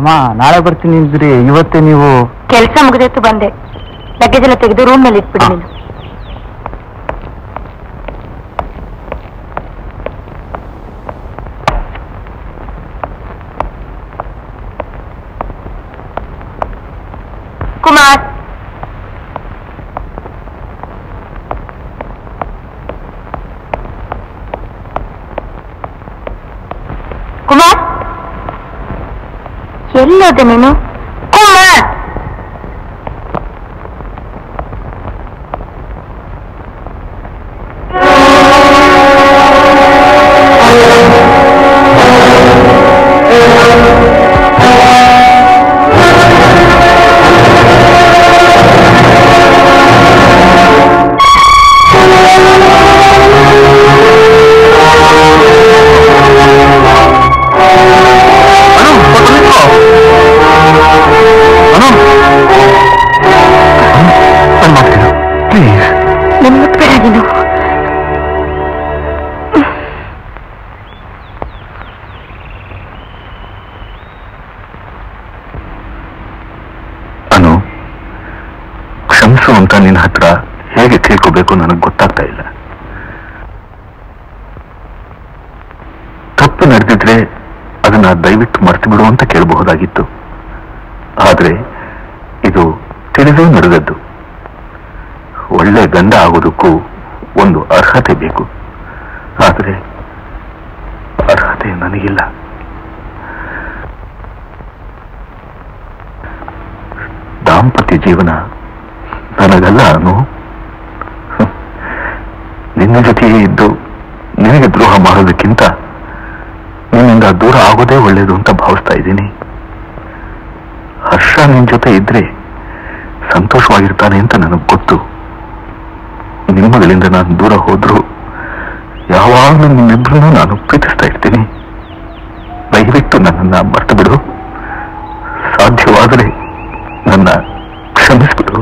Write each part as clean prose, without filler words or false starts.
ಅಮ್ಮ ನಾಳೆ ಬರ್ತೀನಿ ಅಂದ್ರಿ, ಇವತ್ತೇ ನೀವು? ಕೆಲಸ ಮುಗಿದಿತ್ತು ಬಂದೆ. ಲಗೇಜ್ ಎಲ್ಲ ತೆಗೆದು ರೂಮ್ ನಲ್ಲಿ ಇಟ್ಬಿಡಿ ನೀನು. ಕುಮಾರ್, ಕುಮಾರ್ ಎಲ್ಲೋದೆ ನೀನು? ಕುಮಾರ್, ಅಂತ ನಿನ್ನ ಹತ್ರ ಹೇಗೆ ಕೇಳ್ಕೋಬೇಕು ನನಗೆ ಗೊತ್ತಾಗ್ತಾ ಇಲ್ಲ. ತಪ್ಪು ನಡೆದಿದ್ರೆ ಅದನ್ನ ದಯವಿಟ್ಟು ಮರ್ತು ಬಿಡು ಅಂತ ಕೇಳಬಹುದಾಗಿತ್ತು. ಆದ್ರೆ ಇದು ತಿಳಿದೇ ನಡೆದದ್ದು. ಒಳ್ಳೆ ಗಂಡ ಆಗೋದಕ್ಕೂ ಒಂದು ಅರ್ಹತೆ ಬೇಕು. ಆದ್ರೆ ಅರ್ಹತೆ ನನಗಿಲ್ಲ. ದಾಂಪತ್ಯ ಜೀವನ ನನಗಲ್ಲ. ಅನು, ನಿನ್ನ ಜೊತೆಯೇ ಇದ್ದು ನಿನಗೆ ದ್ರೋಹ ಮಾಡೋದಕ್ಕಿಂತ ನಿನ್ನಿಂದ ದೂರ ಆಗೋದೇ ಒಳ್ಳೇದು ಅಂತ ಭಾವಿಸ್ತಾ ಇದ್ದೀನಿ. ಹರ್ಷ ನಿನ್ ಜೊತೆ ಇದ್ರೆ ಸಂತೋಷವಾಗಿರ್ತಾನೆ ಅಂತ ನನಗೆ ಗೊತ್ತು. ನಿಮ್ಮಗಳಿಂದ ನಾನು ದೂರ ಹೋದ್ರು ಯಾವಾಗಲೂ ನಿಮ್ಮಿಬ್ಬರನ್ನು ನಾನು ಪ್ರೀತಿಸ್ತಾ ಇರ್ತೀನಿ. ದಯವಿಟ್ಟು ನನ್ನನ್ನ ಮರ್ತು ಬಿಡು. ಸಾಧ್ಯವಾದರೆ ನನ್ನ ಕ್ಷಮಿಸ್ಬಿಡು.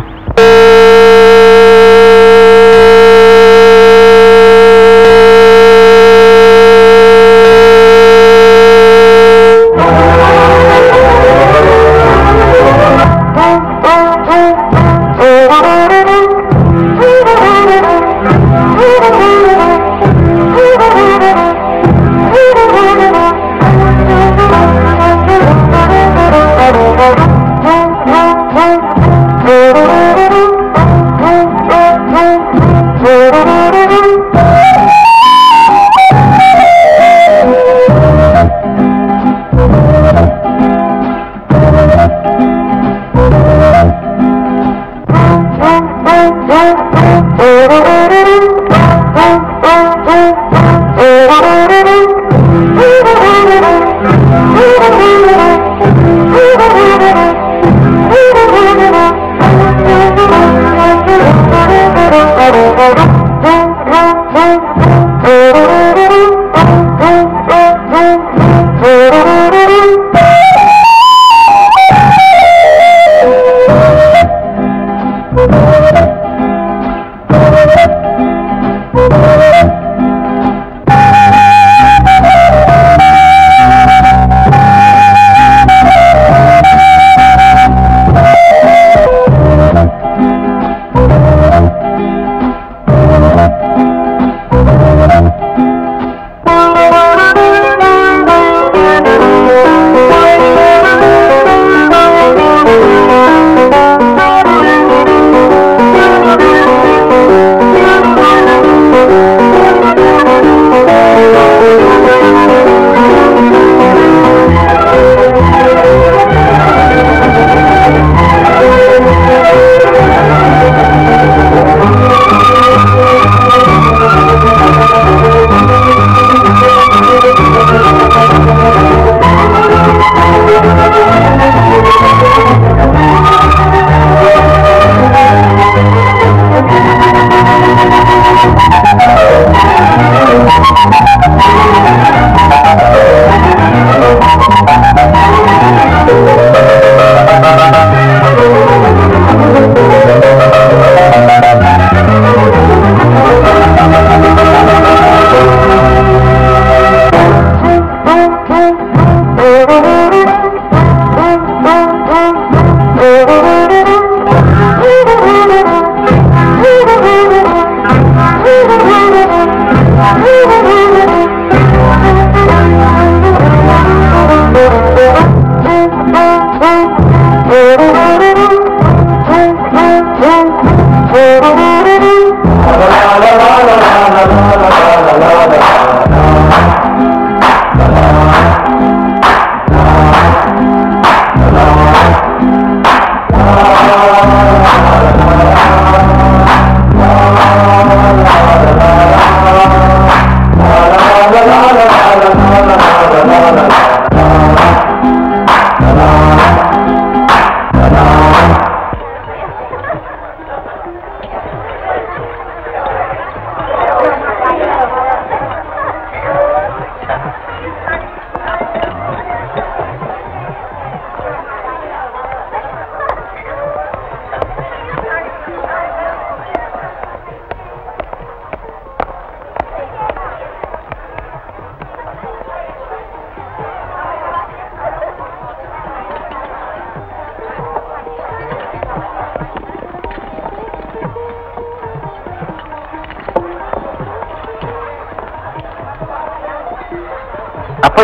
Thank you.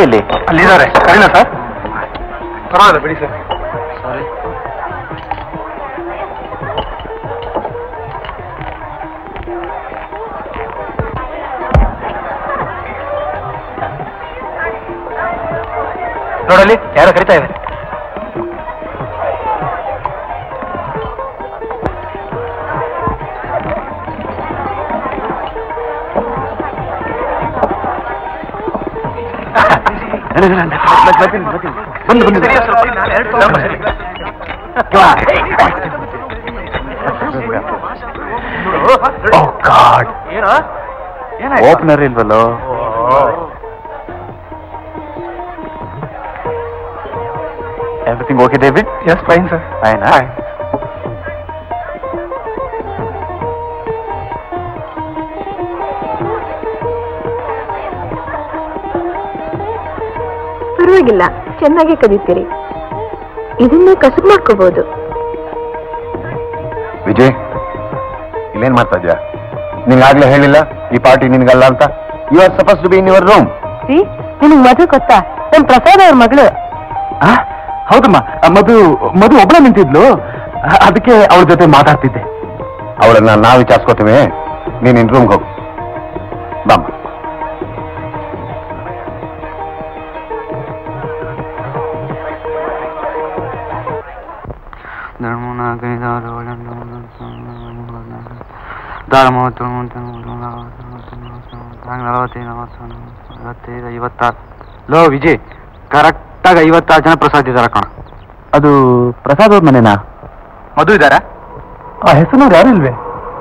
ಇಲ್ಲಿ ಅಲ್ಲಿದ್ದಾರೆ ಸರಿನಾ ಸರ್? ಪರವಾಗಿಲ್ಲ ಬಿಡಿ ಸರ್. ಸಾರಿ. ನೋಡಲ್ಲಿ ಯಾರೋ ಕರಿತಾ ಇದ್ದಾರೆ. ಬಂದು ಓಪನರ್ ಇಲ್ವಲ್ಲೋ. Everything okay, David? Yes, fine, sir. Fine, huh? Fine. ಪರವಾಗಿಲ್ಲ, ಚೆನ್ನಾಗಿ ಕದೀತೀರಿ. ಇದನ್ನು ಕಸಬು ಮಾಡ್ಕೋಬಹುದು. ವಿಜಯ್, ಇಲ್ಲೇನ್ ಮಾಡ್ತಾ ಇದ್ಯಾ? ನಿನ್ಗಾಗ್ಲೇ ಹೇಳಿಲ್ಲ ಈ ಪಾರ್ಟಿ ನಿನ್ಗಲ್ಲ ಅಂತ? You are supposed to be in your room. ನಿನಗ್ ಮಧು ಗೊತ್ತಾ? ನಮ್ ಪ್ರಸಾದ್ ಅವ್ರ ಮಗಳು. ಹೌದಮ್ಮ, ಮಧು ಒಬ್ಬಳ ನಿಂತಿದ್ಲು, ಅದಕ್ಕೆ ಅವಳ ಜೊತೆ ಮಾತಾಡ್ತಿದ್ದೆ. ಅವಳನ್ನ ನಾವು ವಿಚಾರಿಸ್ಕೋತೀವಿ, ನೀನ್ ನಿನ್ ರೂಮ್ಗೆ ಹೋಗು. ಬಾಮ್ಮ. ಲೋ ವಿಜಯ್, ಕರೆಕ್ಟಾಗಿ 56 ಜನ ಪ್ರಸಾದ್ ಇದಾರ ಕಣ. ಅದು ಪ್ರಸಾದ್ ಅವ್ರ ಮನೆನಾ? ಮಧು ಇದಾರ? ಆ ಹೆಸರು ಯಾರು ಇಲ್ವೇ?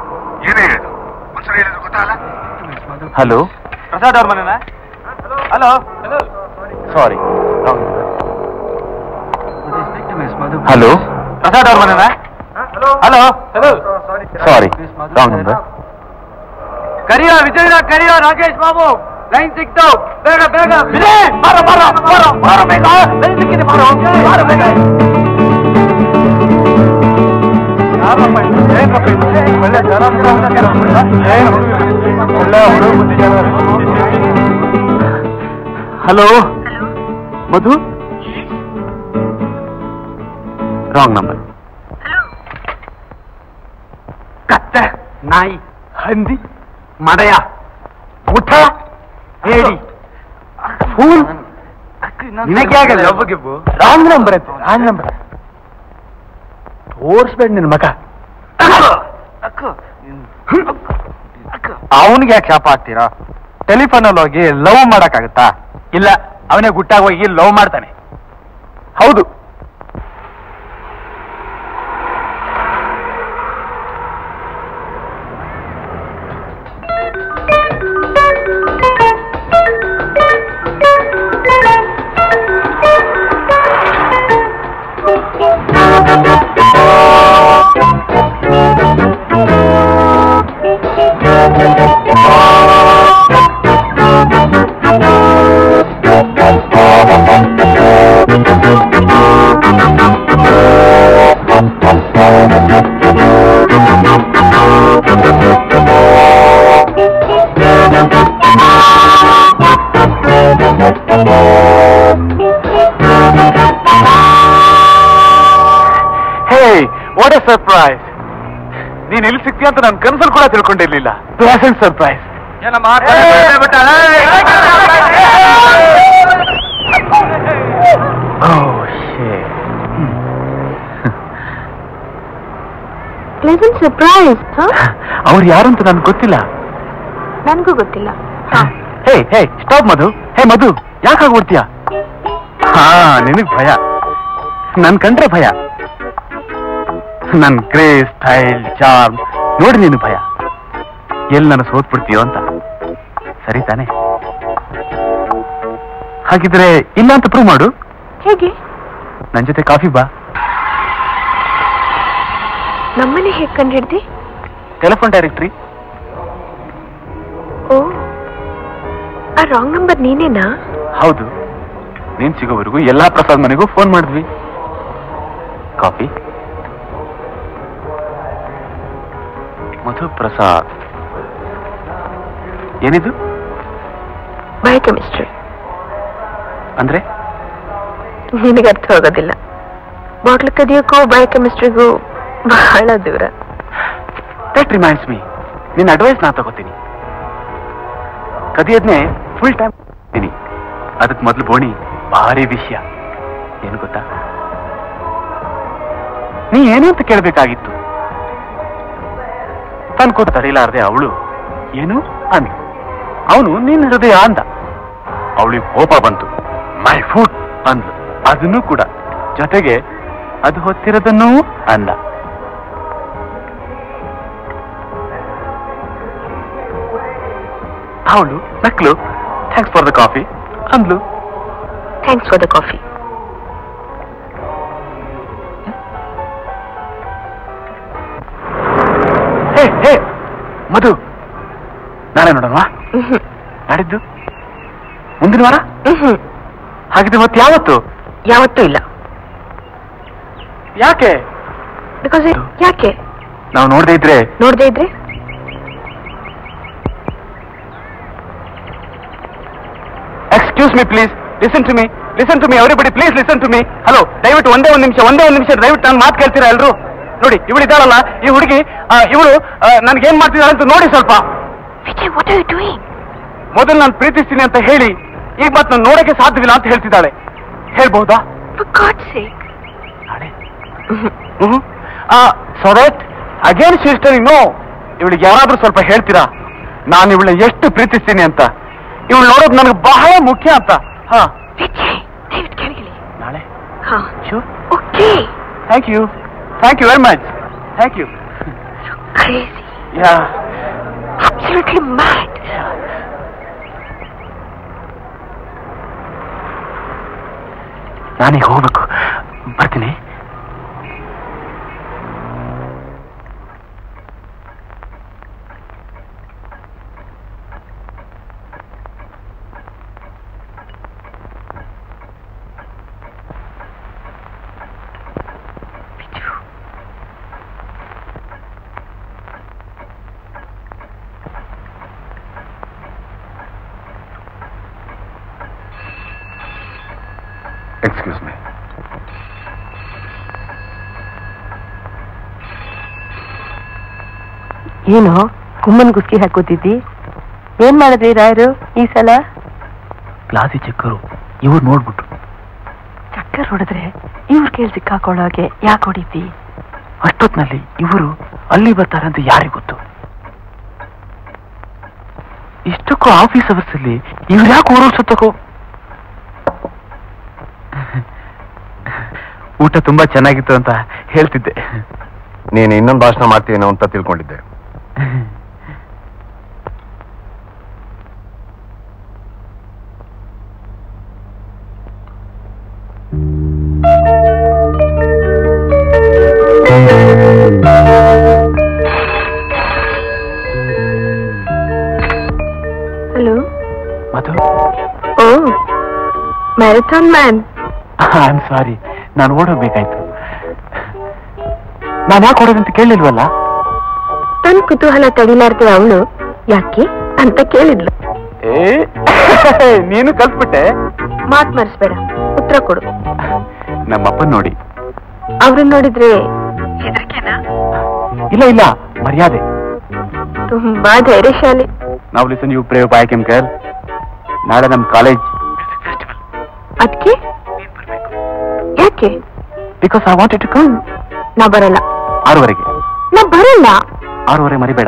ಹಲೋ, ಪ್ರಸಾದ್ ಅವ್ರ ಮನೆನಾ? ಹಲೋ. ಸಾರಿ. ಹಲೋ, ಪ್ರಸಾದ್ ಅವ್ರ ಮನೆನಾ? ಹಲೋ. Sorry, wrong number. ಕರಿಯೋ ವಿಜಯನ, ಕರಿಯೋ ರಾಕೇಶ್ ಬಾಬು. ಲೈನ್ ಸಿಕ್ತು, ಬೇಗ ಬೇಗ. ಬಾರೋ ಬೇಗ, ಲೈನ್ ಸಿಕ್ಕಿದೆ, ಬಾರೋ ಬೇಗ. ಹಲೋ ಮಧು? Wrong number. ಕತ್ತೆ, ನಾಯಿ, ಹಂದಿ, ಮದಯ, ಊಟ, ಹೇಳಿ ಫೂಲ್. ನಿನಗೆ ಆಗಲ್ಲ ಒಬ್ಬಗಿಬ್ಬು. ರಾಂಗ್ ನಂಬರ್ ಐತೆ, ರಾಂಗ್ ನಂಬರ್. ತೋರ್ಸ್ಬೇಡ ನಿನ್ ಮಗ. ಅವನಿಗೆ ಯಾಕೆ ಶಾಪ ಆಗ್ತೀರಾ? ಟೆಲಿಫೋನಲ್ಲಿ ಹೋಗಿ ಲವ್ ಮಾಡಕ್ಕಾಗತ್ತಾ? ಇಲ್ಲ, ಅವನೇ ಗುಟ್ಟಾಗಿ ಹೋಗಿ ಲವ್ ಮಾಡ್ತಾನೆ. ಹೌದು, ವಾಟ್ ಎ ಸರ್ಪ್ರೈಸ್. ನೀನ್ ಎಲ್ಲಿ ಸಿಗ್ತೀಯ ಅಂತ ನಾನು ಕನಸಲ್ಲಿ ಕೂಡ ತಿಳ್ಕೊಂಡಿರ್ಲಿಲ್ಲ. Pleasant surprise. Pleasant surprise. ಅವ್ರು ಯಾರು ಅಂತ ನನ್ಗೆ ಗೊತ್ತಿಲ್ಲ. ನನ್ಗೂ ಗೊತ್ತಿಲ್ಲ. Hey stop Madhu. Hey Madhu, ಯಾಕಾಗ್ಬಿಡ್ತೀಯ? ಹಾ, ನಿನಗ್ ಭಯ, ನನ್ ಕಂಡ್ರೆ ಭಯ. ನನ್ ಗ್ರೇಸ್, ಸ್ಟೈಲ್, ಚಾರ್ಮ್ ನೋಡಿ ನೀನು ಭಯ. ಎಲ್ಲಿ ನಾನು ಸೋತ್ಬಿಡ್ತೀಯೋ ಅಂತ. ಸರಿ ತಾನೆ? ಹಾಗಿದ್ರೆ ಇಲ್ಲ ಅಂತ ಪ್ರೂವ್ ಮಾಡು. ಹೇಗೆ? ನನ್ ಜೊತೆ ಕಾಫಿ ಬಾ. ನಮ್ಮನೆ ಹೇಗೆ ಕಂಡು ಹಿಡ್ದಿ? Telephone directory. ಓ, ಆ ರಾಂಗ್ ನಂಬರ್ ನೀನೇನಾ? ಹೌದು, ನೀನ್ ಸಿಗೋವರೆಗೂ ಎಲ್ಲಾ ಪ್ರಸಾದ್ ಮನೆಗೂ ಫೋನ್ ಮಾಡಿದ್ವಿ. ಕಾಫಿ. ಮಧು ಪ್ರಸಾದ್. ಏನಿದು? ಬಯೋಕೆಮಿಸ್ಟ್ರಿ. ಅಂದ್ರೆ ನಿನಗೆ ಅರ್ಥ ಆಗೋದಿಲ್ಲ. ಬಾಟ್ಲ್ ಕದಿಯೋಕ್ಕೂ ಬಯೋಕೆಮಿಸ್ಟ್ರಿಗೂ ಬಹಳ ದೂರ. ದಟ್ ರಿಮೈಂಡ್ಸ್ ಮೀ, ನಿನ್ನ ಅಡ್ವೈಸ್ ನಾ ತಗೋತೀನಿ. ಕದಿಯೋದ್ನೇ ಫುಲ್ ಟೈಮ್ ಅದಕ್ಕೆ ಮೊದಲು ಬೋಣಿ ಭಾರಿ ವಿಷಯ ಏನು ಗೊತ್ತಾ? ನೀ ಏನು ಅಂತ ಕೇಳಬೇಕಾಗಿತ್ತು. ತನ್ಕೋ ತಡಿಲಾರ್ದೆ ಅವಳು ಏನು ಅಂದ್ಲು. ಅವನು ನಿನ್ನ ಹೃದಯ ಅಂದ. ಅವಳಿಗೆ ಕೋಪ ಬಂತು. ಮೈ ಫುಡ್ ಅಂದ್ಲು. ಅದನ್ನು ಕೂಡ ಜೊತೆಗೆ ಅದು ಹೊತ್ತಿರೋದನ್ನೂ ಅಂದ. ಅವಳು ನಕ್ಲು. ಥ್ಯಾಂಕ್ಸ್ ಫಾರ್ ದ ಕಾಫಿ ಅಂದ್ಲು. Thanks for the coffee. Hey hey Madhu, ನಾಳೆ ನೋಡೋಣ. ನಾಡಿದ್ದು ಮುಂದಿನ ವಾರ? ಹಾಗಿದ್ರೆ ಮತ್ತೆ ಯಾವತ್ತು? ಯಾವತ್ತೂ ಇಲ್ಲ. ಯಾಕೆ? ಬಿಕಾಸ್ ಯಾಕೆ? ನಾವು ನೋಡದೇ ಇದ್ರೆ excuse me please, listen to me everybody, please listen to me. Hello, ದಯವಿಟ್ಟು ಒಂದೇ ಒಂದು ನಿಮಿಷ ದಯವಿಟ್ಟು ನಾನು ಮಾತು ಕೇಳ್ತೀರಾ ಎಲ್ರು? ನೋಡಿ, ಇವಳು ಇದ್ದಾಳಲ್ಲ, ಈ ಹುಡುಗಿ, ಇವಳು ನನ್ಗೇನ್ ಮಾಡ್ತಿದ್ದಾಳೆ ಅಂತ ನೋಡಿ ಸ್ವಲ್ಪ. ಮೊದಲು ನಾನು ಪ್ರೀತಿಸ್ತೀನಿ ಅಂತ ಹೇಳಿ ಈಗ ಮತ್ತೆ ನಾನು ನೋಡಕ್ಕೆ ಸಾಧ್ಯವಿಲ್ಲ ಅಂತ ಹೇಳ್ತಿದ್ದಾಳೆ. ಹೇಳ್ಬಹುದಾ? ನಾಳೆ so that again she is telling no. ಇವಳಿಗೆ ಯಾರಾದ್ರೂ ಸ್ವಲ್ಪ ಹೇಳ್ತೀರಾ ನಾನು ಇವಳನ್ನ ಎಷ್ಟು ಪ್ರೀತಿಸ್ತೀನಿ ಅಂತ? ಇವಳು ನೋಡೋದು ನನಗೆ ಬಹಳ ಮುಖ್ಯ ಅಂತ. ಹಾ, ನಾಳೆ. Thank you very much. Thank you. Yeah, absolutely mad. ನಾನೀಗ ಹೋಗ್ಬೇಕು, ಬರ್ತೀನಿ. Excuse me. ಏನು ಗುಮ್ಮನ್ ಗುಸ್ಕಿ ಹಾಕೋತಿದ್ದಿ? ಏನ್ ಮಾಡಿದ್ರಿ ರಾಯರು ಈ ಸಲ? ಕ್ಲಾಸಿ ಚಕ್ಕರು ಇವ್ರು ನೋಡ್ಬಿಟ್ರು. ಚಕ್ಕರ್ ಹೊಡೆದ್ರೆ ಇವ್ರ ಕೇಳಿ ಸಿಕ್ಕಾಕೊಳ್ಳೋಕೆ ಯಾಕೆ ಹೊಡಿತಿ? ಅಷ್ಟೊತ್ನಲ್ಲಿ ಇವರು ಅಲ್ಲಿ ಬರ್ತಾರೆ ಅಂತ ಯಾರಿಗೂ ಗೊತ್ತು? ಇಷ್ಟಕ್ಕೂ ಆಫೀಸ್ ಅವರ್ಸ್ ಅಲ್ಲಿ ಇವ್ರು ಯಾಕೆ ಓಡೋಡ್ಸತ್ತಕೋ? ಊಟ ತುಂಬಾ ಚೆನ್ನಾಗಿತ್ತು ಅಂತ ಹೇಳ್ತಿದ್ದೆ. ನೀನು ಇನ್ನೊಂದು ಭಾಷಣ ಮಾಡ್ತೀನೋ ಅಂತ ತಿಳ್ಕೊಂಡಿದ್ದೆ. Hello Madhu. Oh, marathon man. I am sorry, ನಾನು ಓಡೋಗ್ಬೇಕಾಯ್ತು. ನಾನು ಯಾಕೆ ಓಡೋದಂತ ಕೇಳಿಲ್ವಲ್ಲ? ತನ್ ಕುತೂಹಲ ತಡಿಲಾರ್ದೆ ಅವಳು ಯಾಕೆ ಅಂತ ಕೇಳಿದ್ಲು. ನೀನು ಕಲ್ಸ್ಬಿಟ್ಟೆ. ಮಾತ್ ಮರ್ಸ್ಬೇಡ, ಉತ್ತರ ಕೊಡು. ನಮ್ಮಪ್ಪನ್ ನೋಡಿ. ಅವ್ರನ್ನ ನೋಡಿದ್ರೆ ಹೆದರಿಕೆನಾ? ಇಲ್ಲ, ಮರ್ಯಾದೆ. ತುಂಬಾ ಧೈರ್ಯಶಾಲಿ. ನಾವು listen you brave boy chemical. ನಾಳೆ ನಮ್ ಕಾಲೇಜ್ ಅದಕ್ಕೆ ಯಾಕೆ? Because I wanted to come. ನಾ ಬರಲ್ಲ. 6:30ಗೆ. ನಾ ಬರಲ್ಲ. 6:30 ಮರಿಬೇಡ.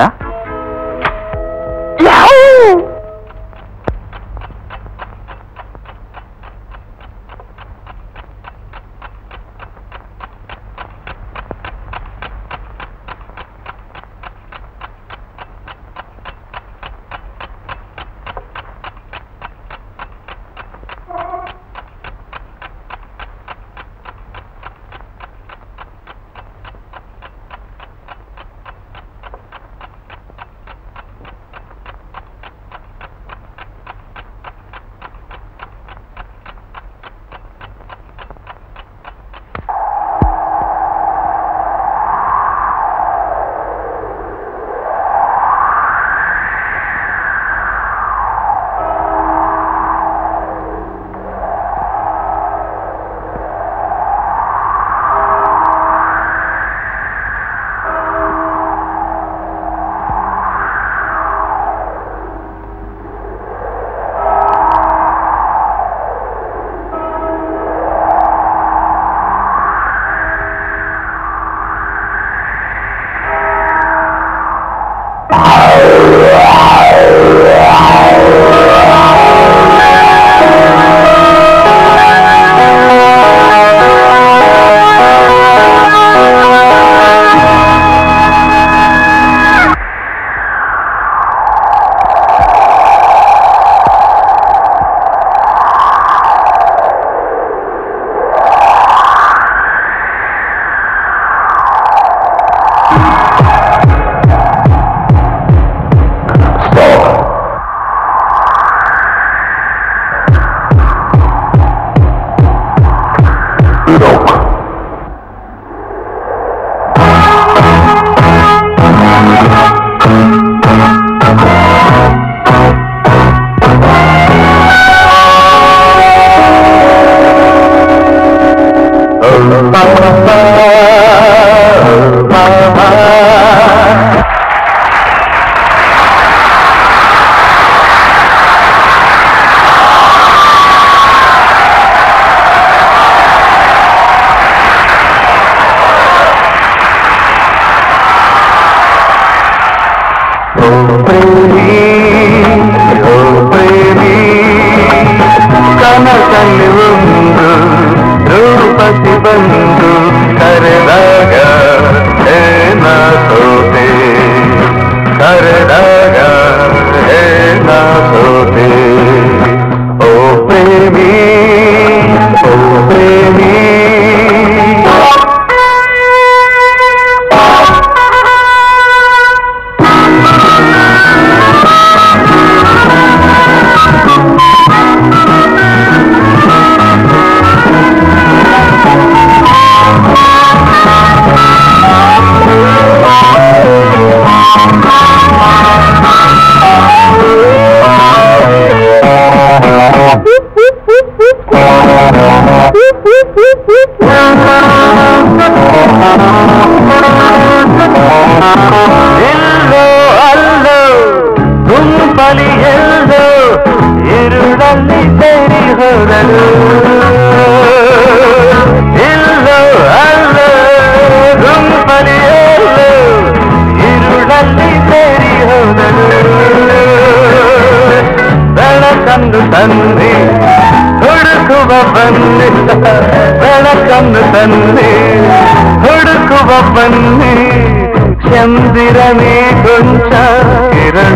ಚಂದಿರನೇ ಕೊಂಚ ಕಿರಣ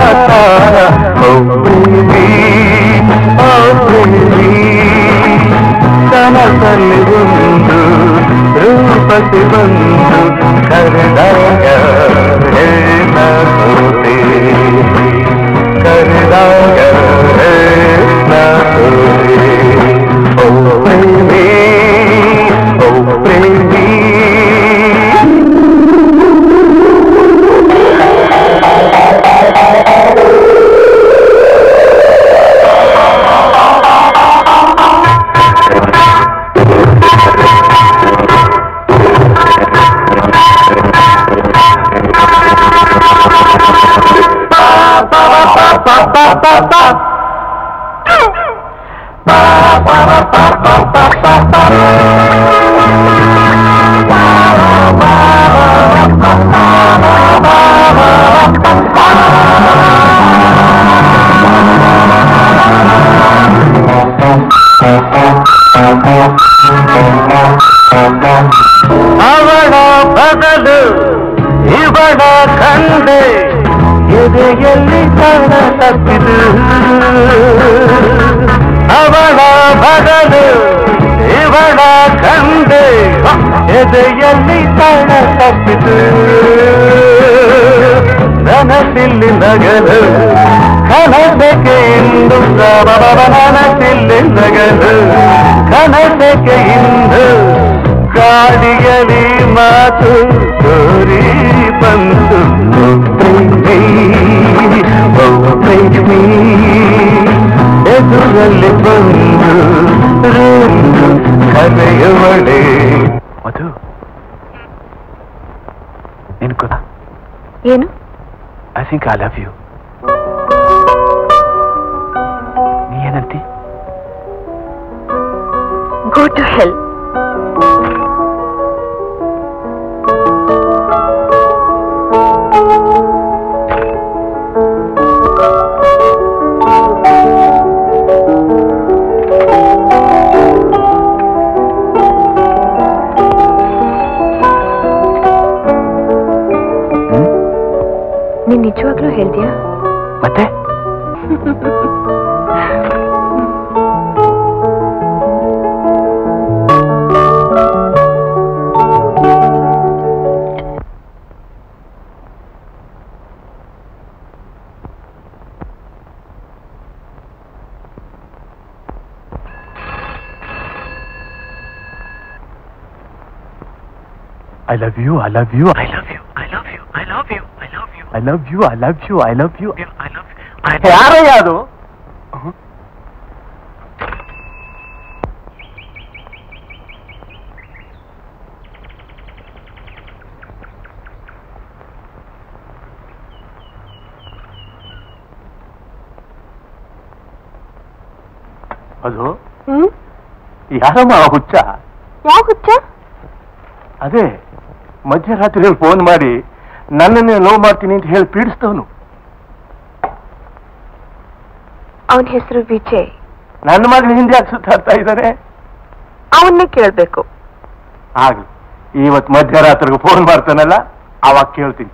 ಕನಸಲ್ಲಿ ಒಂದು ರೂಪಸಿ ಬಂದು ಕರೆದಾಗ ಹೇಳ ಸೋತೆ ಕರೆದಾಗ ಹೇಳ ಸೋತೆ ಓ ಪ್ರೇಮಿ ಓ ಪ್ರೇಮಿ ಅವಳ ಬದಲು ಇವಳ ಕಂಡೆ ಎದೆಯಲ್ಲಿ ಕಾಣ ತಪ್ಪಿದು ಅವಳ ಬದಲು ಇವಳ ಕಂಡೆ ಎದೆಯಲ್ಲಿ ಕಾಣ ತಪ್ಪಿದು ನನಸಿಲ್ಲಿ ನಗಲು ಕನಸಕ್ಕೆ ಇಂದು ನನಸಿಲ್ಲಿ ನಗಲು ಕನಸಕ್ಕೆ ಇಂದು ಗಾಡಿಯಲ್ಲಿ ಮಾತು ತೋರಿ ಬಂತು ಪ್ರೇಮಿ ಎದುರಲ್ಲಿ ಬಂದು ಕರೆಯುವಳೆ ಮಧು ನಿನ್ ಗೊತ್ತಾ ಏನು I think I love you ನೀ ಏನಂತಿ ಗೋ ಟು ಹೆಲ್ ನೀನ್ ನಿಜವಾಗ್ಲೂ ಹೇಳ್ತೀಯಾ ಮತ್ತೆ love you, I love you, I love you, I love you, I love you, I love you, I love you, I love you, I love you, I love you. ಯಾರಯ್ಯ ಅದು? ಅದು ಯಾರಮ್ಮ ಹುಚ್ಚ? ಯಾವ ಹುಚ್ಚ? ಅದೇ ಮಧ್ಯರಾತ್ರಿಯಲ್ಲಿ ಫೋನ್ ಮಾಡಿ ನನ್ನನ್ನೇ ಲವ್ ಮಾಡ್ತೀನಿ ಅಂತ ಹೇಳಿ ಪೀಡಿಸ್ತವನು. ಅವನ ಹೆಸರು ವಿಜಯ್. ನನ್ನ ಮಗಳ ಹಿಂದೆ ಯಾಕೆ ಸುತ್ತಾಡ್ತಾ ಇದ್ದಾನೆ? ಅವನ್ನೇ ಕೇಳ್ಬೇಕು. ಆಗ್ಲಿ, ಇವತ್ತು ಮಧ್ಯರಾತ್ರಿಗೆ ಫೋನ್ ಮಾಡ್ತಾನಲ್ಲ, ಅವಾಗ ಕೇಳ್ತೀನಿ.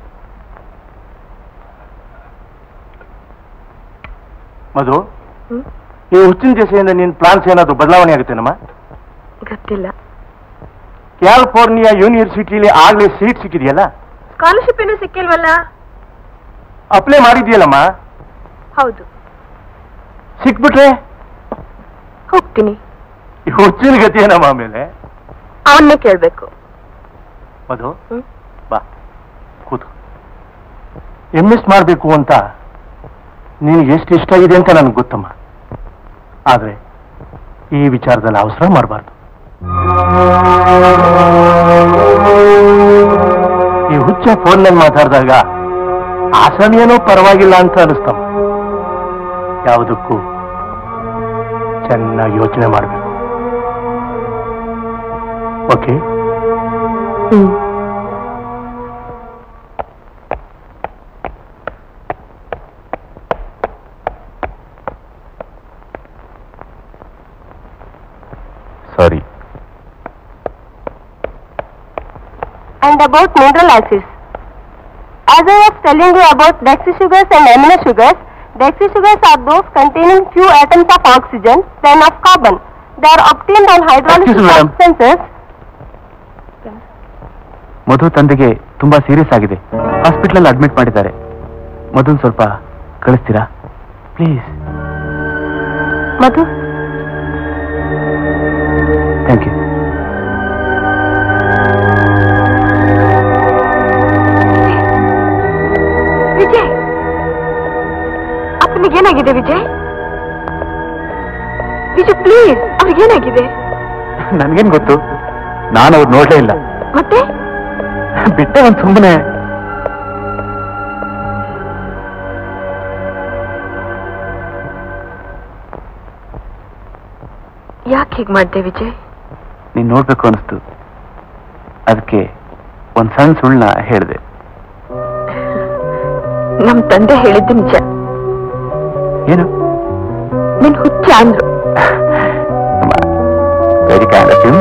ಮಧು, ಈ ಹುಚ್ಚಿನ ದೆಸೆಯಿಂದ ನಿನ್ ಪ್ಲಾನ್ಸ್ ಏನಾದ್ರು ಬದಲಾವಣೆ ಆಗುತ್ತೇನಮ್ಮ? ಗೊತ್ತಿಲ್ಲ. ಕ್ಯಾಲಿಫೋರ್ನಿಯಾ ಯೂನಿವರ್ಸಿಟಿಲಿ ಆಗ್ಲೇ ಸೀಟ್ ಸಿಕ್ಕಿದೆಯಲ್ಲ? ಸ್ಕಾಲರ್ಶಿಪ್ ಏನೂ ಸಿಕ್ಕಿಲ್ವಲ್ಲ? ಅಪ್ಲೈ ಮಾಡಿದ್ಯಲ್ಲಮ್ಮ? ಹೌದು. ಸಿಕ್ಬಿಟ್ರೆ ಹೋಗ್ತೀನಿ. ಈ ಹುಚ್ಚಿನ ಗತಿ ಏನಮ್ಮ ಆಮೇಲೆ? ಅವನ್ನೇ ಕೇಳ್ಬೇಕು. ಮಧು, ಬಾ ಕೂತು. MS ಮಾಡಬೇಕು ಅಂತ ನಿನಗೆ ಎಷ್ಟು ಇಷ್ಟ ಇದೆ ಅಂತ ನನಗೆ ಗೊತ್ತಮ್ಮ. ಆದ್ರೆ ಈ ವಿಚಾರದಲ್ಲಿ ಅವಸರ ಮಾಡಬಾರ್ದು. ಈ ಹುಚ್ಚ ಫೋನ್ನಲ್ಲಿ ಮಾತಾಡಿದಾಗ ಆ ಸಮಯನೂ ಪರವಾಗಿಲ್ಲ ಅಂತ ಅನಿಸ್ತಮ್ಮ. ಯಾವುದಕ್ಕೂ ಚೆನ್ನಾಗಿ ಯೋಚನೆ ಮಾಡಬೇಕು. Okay? Sorry. And about mineral acids. As I was telling you about deoxysugars and amino sugars, deoxysugars are those containing few atoms of oxygen, then of carbon. They are obtained on hydrolysis substances. Madhu ತಂದೆಗೆ ತುಂಬಾ serious ಆಗಿದೆ. Hospital admit ಮಾಡಿದ್ದಾರೆ. ಮಧು ಸ್ವಲ್ಪ ಕಳಿಸ್ತೀರಾ please? Madhu, thank you. Vijay, ಅಪ್ಪನಿಗೇನಾಗಿದೆ? Vijay, Vijay please, ಅವ್ರಿಗೇನಾಗಿದೆ? ನನ್ಗೇನ್ ಗೊತ್ತು, ನಾನು ಅವ್ರು ನೋಡ್ಲೇ ಇಲ್ಲ. ಮತ್ತೆ ಬಿಟ್ಟೆ ಒಂದ್ ಸುಮ್ಮನೆ. ಯಾಕೆ ಹೀಗೆ ಮಾಡ್ದೆ ವಿಜಯ್? ನೀನ್ ನೋಡ್ಬೇಕು ಅನಿಸ್ತು, ಅದಕ್ಕೆ ಒಂದ್ ಸಣ್ಣ ಸುಳ್ಳ ಹೇಳಿದೆ. ನಮ್ ತಂದೆ ಹೇಳಿದ್ದು ನಿಜ. ಏನು? ನಿನ್ ಹುಚ್ಚ ಅಂದ್ರು. Very kind of you.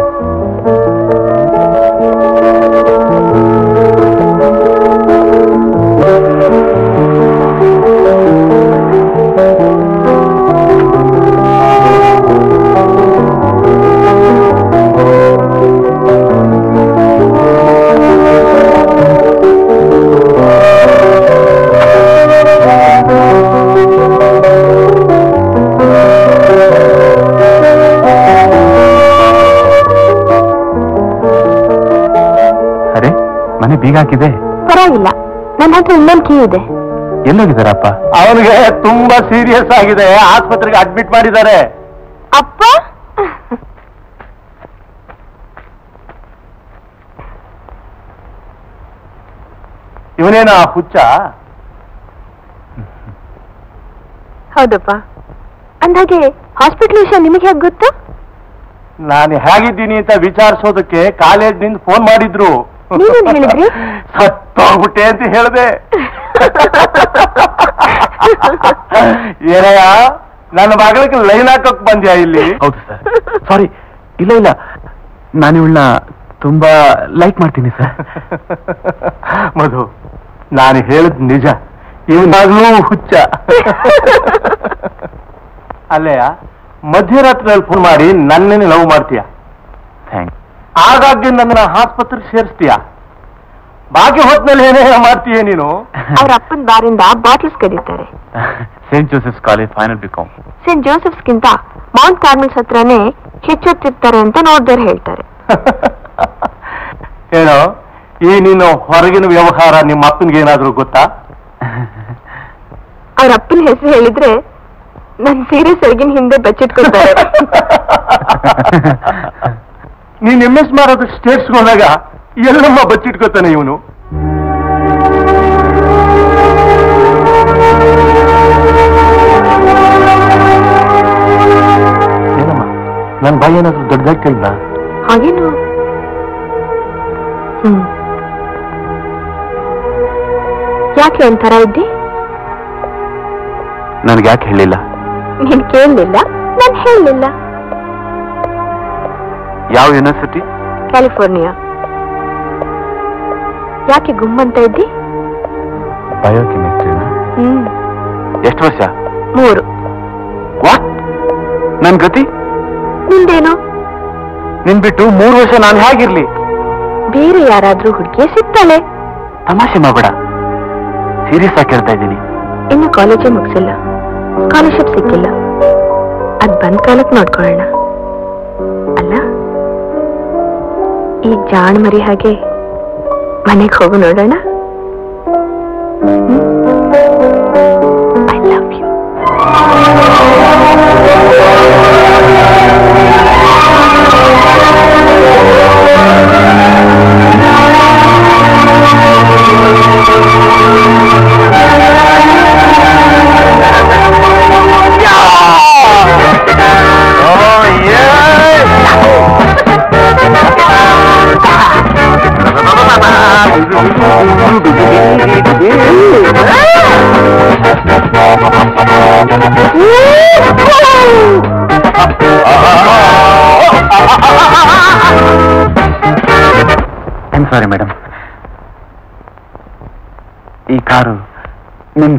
ಬೀಗ ಹಾಕಿದೆ? ಪರವಾಗಿಲ್ಲ, ನನ್ನ ಹತ್ರ ಇನ್ನೊಂದು ಕೀ ಇದೆ. ಎಲ್ಲೋಗಿದ್ದಾರಪ್ಪ? ಅವನಿಗೆ ತುಂಬಾ ಸೀರಿಯಸ್ ಆಗಿದೆ, ಆಸ್ಪತ್ರೆಗೆ ಅಡ್ಮಿಟ್ ಮಾಡಿದ್ದಾರೆ. ಅಪ್ಪ, ಇವನೇನ ಹುಚ್ಚ? ಹೌದಪ್ಪ. ಅಂದಾಗೆ ಹಾಸ್ಪಿಟಲ್ ವಿಷಯ ನಿಮಗೆ ಹೇಗೆ ಗೊತ್ತು? ನಾನು ಹೇಗಿದ್ದೀನಿ ಅಂತ ವಿಚಾರಿಸೋದಕ್ಕೆ ಕಾಲೇಜ್ನಿಂದ ಫೋನ್ ಮಾಡಿದ್ರು. ನೀವೇನ್ ಹೇಳಿದ್ರಿ? ಸತ್ತೋಗ್ಬಿಟ್ಟೆ ಅಂತ ಹೇಳಿದೆ. ಏನಯ್ಯ, ನನ್ನ ಮಗಳಿಗೆ ಲೈನ್ ಹಾಕಕ್ ಬಂದ್ಯಾ ಇಲ್ಲಿ? ಹೌದು ಸರ್, ಸಾರಿ. ಇಲ್ಲ ಇಲ್ಲ, ನಾನು ಇವಳನ್ನ ತುಂಬಾ ಲೈಕ್ ಮಾಡ್ತೀನಿ ಸರ್. ಮಧು, ನಾನು ಹೇಳಿದ್ ನಿಜ, ಇವನಾಗ್ಲೂ ಹುಚ್ಚ. ಅಲ್ಲಯ್ಯ, ಮಧ್ಯರಾತ್ರಿಯಲ್ಲಿ ಫೋನ್ ಮಾಡಿ ನನ್ನೇನೆ ಲವ್ ಮಾಡ್ತೀಯ. ಥ್ಯಾಂಕ್ಸ್. ಆಗಾಗ್ಗೆ ನನ್ನ ಆಸ್ಪತ್ರೆಗೆ ಸೇರಿಸ್ತೀಯ. ಬಾಕಿ ಹೊತ್ತಿನಲ್ಲಿ ಏನೇ ಮಾಡ್ತೀಯ ನೀನು? ಅವ್ರ ಅಪ್ಪನ ಬಾರಿಂದ ಬಾಟಲ್ಸ್ ಕದೀತಾರೆ. Saint Joseph's College final BCom. Saint ಜೋಸೆಫ್ಸ್ಗಿಂತ ಮೌಂಟ್ ಕಾರ್ಮೆಲ್ಸ್ ಹತ್ರನೇ ಹೆಚ್ಚೊತ್ತಿರ್ತಾರೆ ಅಂತ ನೋಡ್ದವ್ರು ಹೇಳ್ತಾರೆ. ಏನೋ ಈ ನೀನು ಹೊರಗಿನ ವ್ಯವಹಾರ ನಿಮ್ಮ ಅಪ್ಪನಿಗೆ ಏನಾದ್ರೂ ಗೊತ್ತಾ? ಅವ್ರ ಅಪ್ಪನ ಹೆಸರು ಹೇಳಿದ್ರೆ ನನ್ ಸೀರೆ ಸೆರಗಿನ ಹಿಂದೆ ಬಚ್ಚಿಟ್ಕೊಳ್ತಾರೆ. ನೀನ್ MS ಮಾಡೋದಕ್ಕೆ ಸ್ಟೇಟ್ಸ್ ಹೋದಾಗ ಎಲ್ಲಮ್ಮ ಬಚ್ಚಿಟ್ಕೋತಾನೆ ಇವನು. ಏನಮ್ಮ ನನ್ ಬಾಯಿ ಏನಾದ್ರೂ ದೊಡ್ಡದಾಗಿ ಕೇಳಿದ? ಹಾಗೇನು? ಯಾಕೆ ಒಂಥರ ಇದ್ದಿ? ನನ್ಗೆ ಯಾಕೆ ಹೇಳಿಲ್ಲ? ನೀನ್ ಕೇಳಲಿಲ್ಲ, ನಾನು ಹೇಳಲಿಲ್ಲ. ಯಾವ ಯೂನಿವರ್ಸಿಟಿ? ಕ್ಯಾಲಿಫೋರ್ನಿಯಾ. ಯಾಕೆ ಗುಮ್ಮಂತ ಇದ್ದಿ? ಬಯೋಕೆಮಿಸ್ಟ್ರಿನ? ಎಷ್ಟು ವರ್ಷ? 3. ವಾಟ್? ನನ್ ಗತಿ? ನಿಂದೇನು? ನಿನ್ ಬಿಟ್ಟು 3 ವರ್ಷ ನಾನು ಹೇಗಿರ್ಲಿ? ಬೇರೆ ಯಾರಾದ್ರೂ ಹುಡುಗಿಯೇ ಸಿಗ್ತಾಳೆ. ತಮಾಷೆ ಮಾಡಬೇಡ, ಸೀರಿಯಸ್ ಆಗಿ ಕೇಳ್ತಾ ಇದ್ದೀನಿ. ಇನ್ನು ಕಾಲೇಜೇ ಮುಗಿಸಿಲ್ಲ, ಸ್ಕಾಲರ್ಶಿಪ್ ಸಿಕ್ಕಿಲ್ಲ. ಅದ್ ಬಂದ್ ಕಾಲಕ್ಕೆ ನೋಡ್ಕೊಳ್ಳೋಣ ಅಲ್ಲ? ಈ ಜಾಣ್ ಮರಿ ಹಾಗೆ ಮನೆಗೆ ಹೋಗು ನೋಡೋಣ. I love you. I'm sorry madam, ಈ ಕಾರು ನಿಂದ?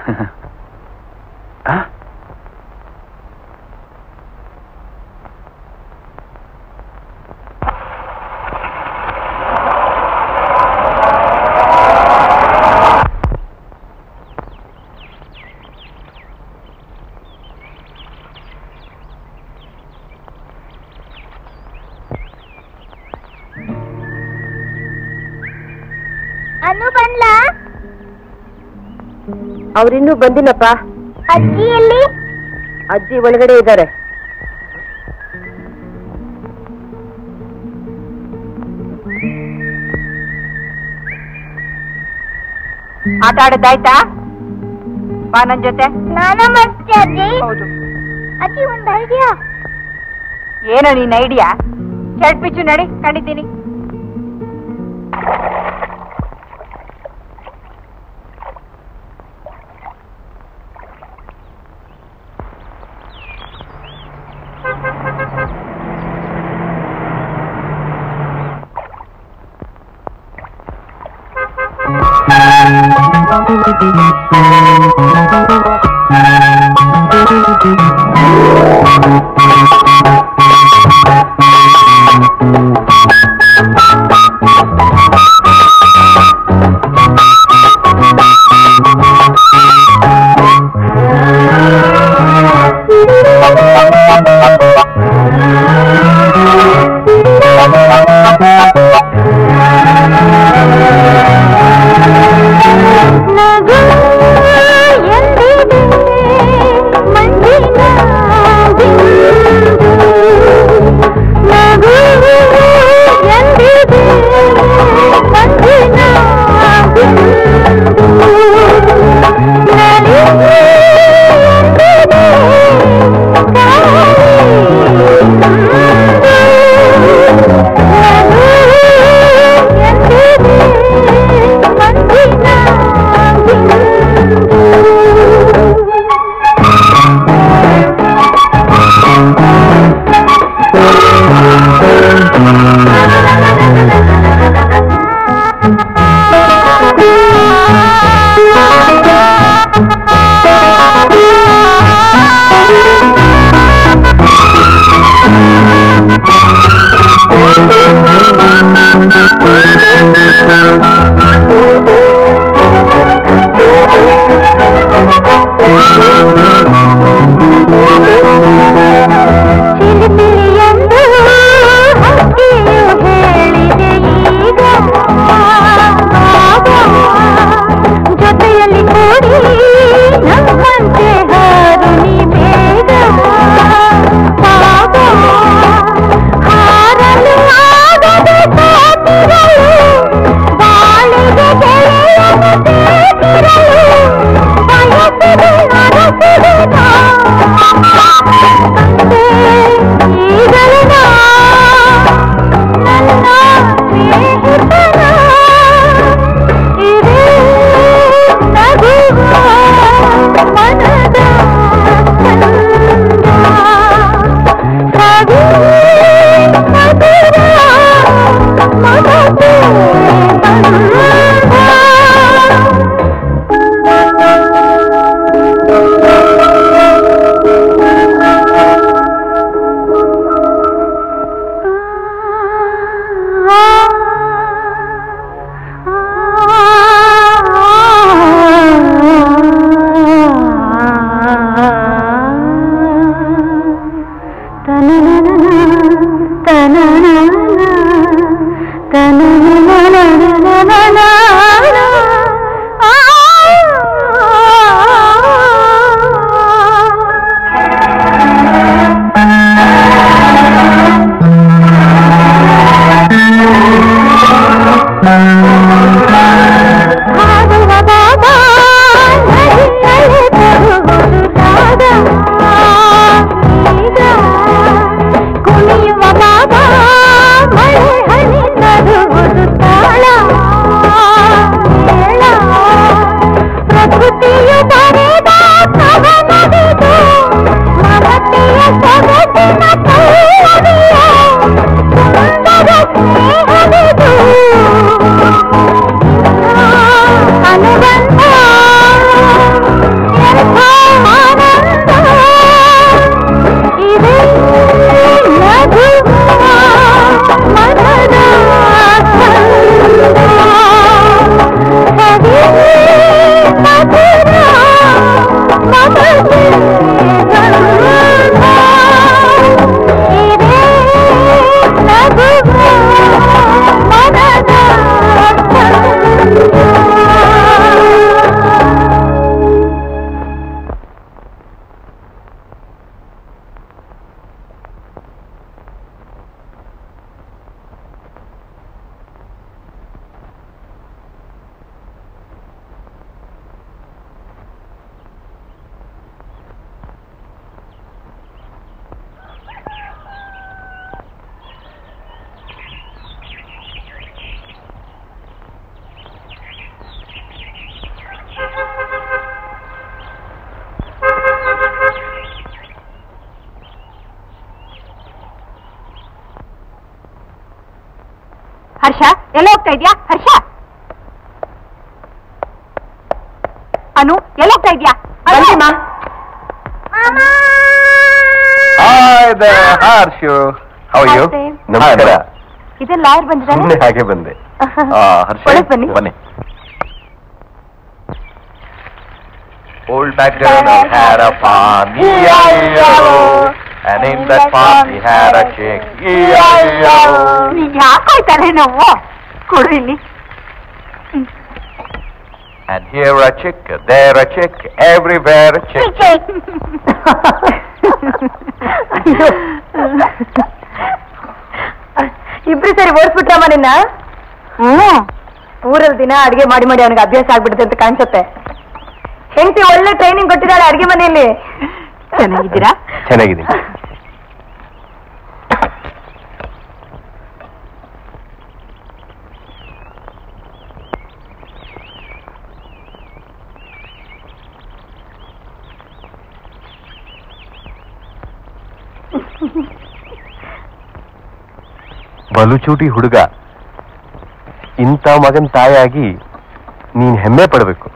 ಅನು ಬಂದ್ಲಾ? ಅವ್ರಿನ್ನೂ ಬಂದಿಲ್ಲಪ್ಪ. ಅಜ್ಜಿ ಎಲ್ಲಿ? ಅಜ್ಜಿ ಒಳಗಡೆ ಇದ್ದಾರೆ. ಆಟ ಆಡೋದಾಯ್ತಾ? ಬಾ ನನ್ ಜೊತೆ. ನಾನು ಮತ್ತೆ ಅಜ್ಜಿ. ಹೌದು ಅಜ್ಜಿ, ಒಂದು ಐಡಿಯಾ. ಏನೋ ನೀನ್ ಐಡಿಯಾ? ಶರ್ಟ್ ಪಿಚ್ಚು ನಡಿ, ಕಂಡಿದ್ದೀನಿ. ಹರ್ಷ, ಎಲ್ಲ ಹೋಗ್ತಾ ಇದ್ಯಾ? ಹರ್ಷ, ಅನು, ಎಲ್ಲ ಹೋಗ್ತಾ ಇದ್ಯಾ? ನಮಸ್ಕಾರ. ಇದೇ ಲಾಯರ್ ಬಂದಿದ್ದಾನೆ. ಹಾಗೆ ಬಂದೆ. ಹರ್ಷ, ಬನ್ನಿ. ಬನ್ನಿ. Old background had a farm, and in that farm he had a chick. ಯಾಕಾಯ್ತಾರೆ ನಾವು ಕೊಡು ಇಲ್ಲಿ. And here a chick, there a chick, everywhere a chick. ಇಬ್ರು ಸರಿ ಓಡಿಸ್ಬಿಟ್ರಮ್ಮ ನಿನ್ನ. ಊರಲ್ಲಿ ದಿನ ಅಡಿಗೆ ಮಾಡಿ ಮಾಡಿ ಅವನಿಗೆ ಅಭ್ಯಾಸ ಆಗ್ಬಿಡುತ್ತೆ ಅಂತ ಕಾಣಿಸುತ್ತೆ. ಹೆಂಡತಿ ಒಳ್ಳೆ ಟ್ರೈನಿಂಗ್ ಕೊಟ್ಟಿದ್ದಾಳೆ ಅಡಿಗೆ ಮನೆಯಲ್ಲಿ. ಚೆನ್ನಾಗಿದ್ದೀರಾ? ಚೆನ್ನಾಗಿದ್ದೀನಿ. ಬಲುಚೂಟಿ ಹುಡುಗ, ಇಂಥ ಮಗನ್ ತಾಯಾಗಿ ನೀನ್ ಹೆಮ್ಮೆ ಪಡಬೇಕು.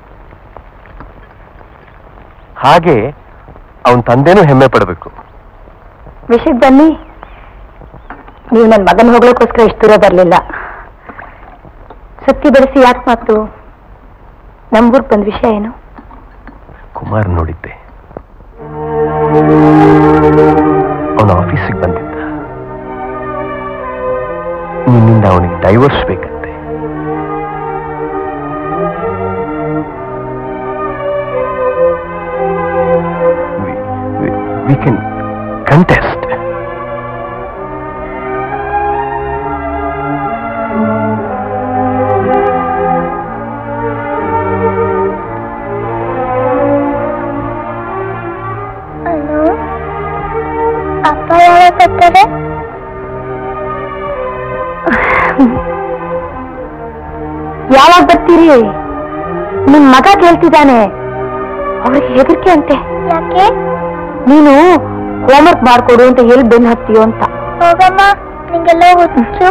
ಹಾಗೆ ಅವನ್ ತಂದೆನೂ ಹೆಮ್ಮೆ ಪಡಬೇಕು. ವಿಷಯಕ್ಕೆ ಬನ್ನಿ. ನೀವು ನನ್ನ ಮಗನ ಹೋಗ್ಲಿಕ್ಕೋಸ್ಕರ ಇಷ್ಟು ದೂರ ಬರಲಿಲ್ಲ. ಸುತ್ತಿ ಬೆಳೆಸಿ ಯಾಕೆ ಮಾತು? ನಮ್ಗೂರ್ಗೆ ಬಂದ ವಿಷಯ ಏನು? ಕುಮಾರ್ ನೋಡಿದ್ದೆ. ಅವನ ಆಫೀಸಿಗೆ ಬಂದಿದ್ದ. ನಿನ್ನಿಂದ ಅವನಿಗೆ ಡೈವರ್ಸ್ ಬೇಕಂತೆ. We can contest. ಅನು, ಅಪ್ಪ ಯಾವಾಗ ಬರ್ತಾರೆ? ಯಾವಾಗ ಬರ್ತೀರಿ? ನಿಮ್ ಮಗ ಕೇಳ್ತಿದ್ದಾನೆ. ಅವ್ರಿಗೆ ಹೆದರಿಕೆ ಅಂತೆ. ಯಾಕೆ? ನೀನು ಹೋಮ್ವರ್ಕ್ ಮಾಡ್ಕೊಡು ಅಂತ ಹೇಳಿ ಬೆನ್ನು ಹತ್ತೀಯೋ ಅಂತ. ಹೋಗಮ್ಮ, ನಿಂಗೆಲ್ಲ ಹುಚ್ಚು.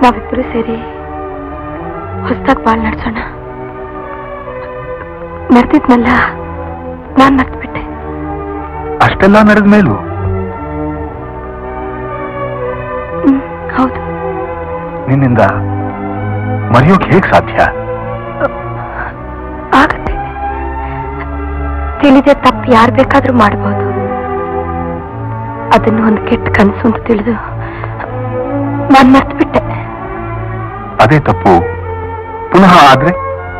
ನಾವಿಬ್ಬರು ಸೇರಿ ಹೊಸದಾಗಿ ಬಾಳ್ ನಡ್ಸೋಣ. ನಡೆದಿದ್ನಲ್ಲ, ನಾನ್ ಮರ್ತ್ಬಿಟ್ಟೆ. ಅಷ್ಟೆಲ್ಲ ನಡೆದ ಮೇಲೂ? ಹೌದು. ನಿನ್ನಿಂದ ಮರೆಯೋಕೆ ಹೇಗ್ ಸಾಧ್ಯ? ಆಗತ್ತೆ. ತಿಳಿದೆ ತಪ್ಪು ಯಾರು ಬೇಕಾದ್ರೂ ಮಾಡಬಹುದು. ಅದನ್ನು ಒಂದು ಕೆಟ್ಟ ಕನಸು ಅಂತ ತಿಳಿದು ನಾನು ಮರ್ತ್ಬಿಟ್ಟೆ. ಅದೇ ತಪ್ಪು ಪುನಃ ಆದ್ರೆ?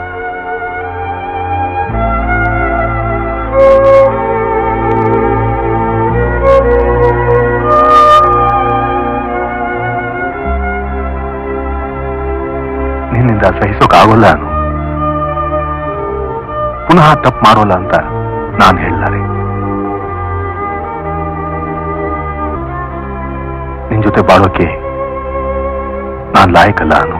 ನಿನ್ನಿಂದ ಸಹಿಸೋಕಾಗೋಲ್ಲ ಅನು. ಪುನಃ ತಪ್ಪು ಮಾಡೋಲ್ಲ ಅಂತ ನಾನು ಹೇಳಲಾರೆ. ನಿನ್ ಜೊತೆ ಬಾಳೋಕೆ ನಾನು ಲಾಯಕಲ್ಲ ಅನು.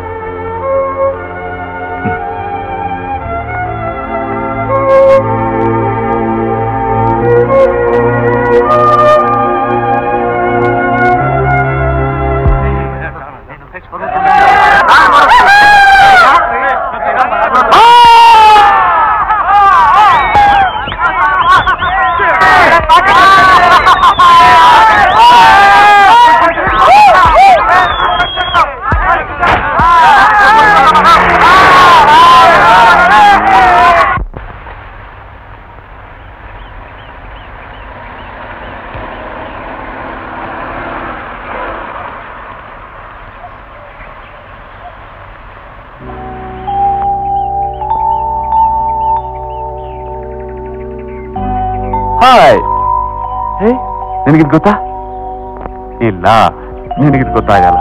ಹಾಯ್. ನಿನಗಿದ್ ಗೊತ್ತಾ? ಇಲ್ಲ, ನಿನಗಿದ್ ಗೊತ್ತಾಗಲ್ಲ.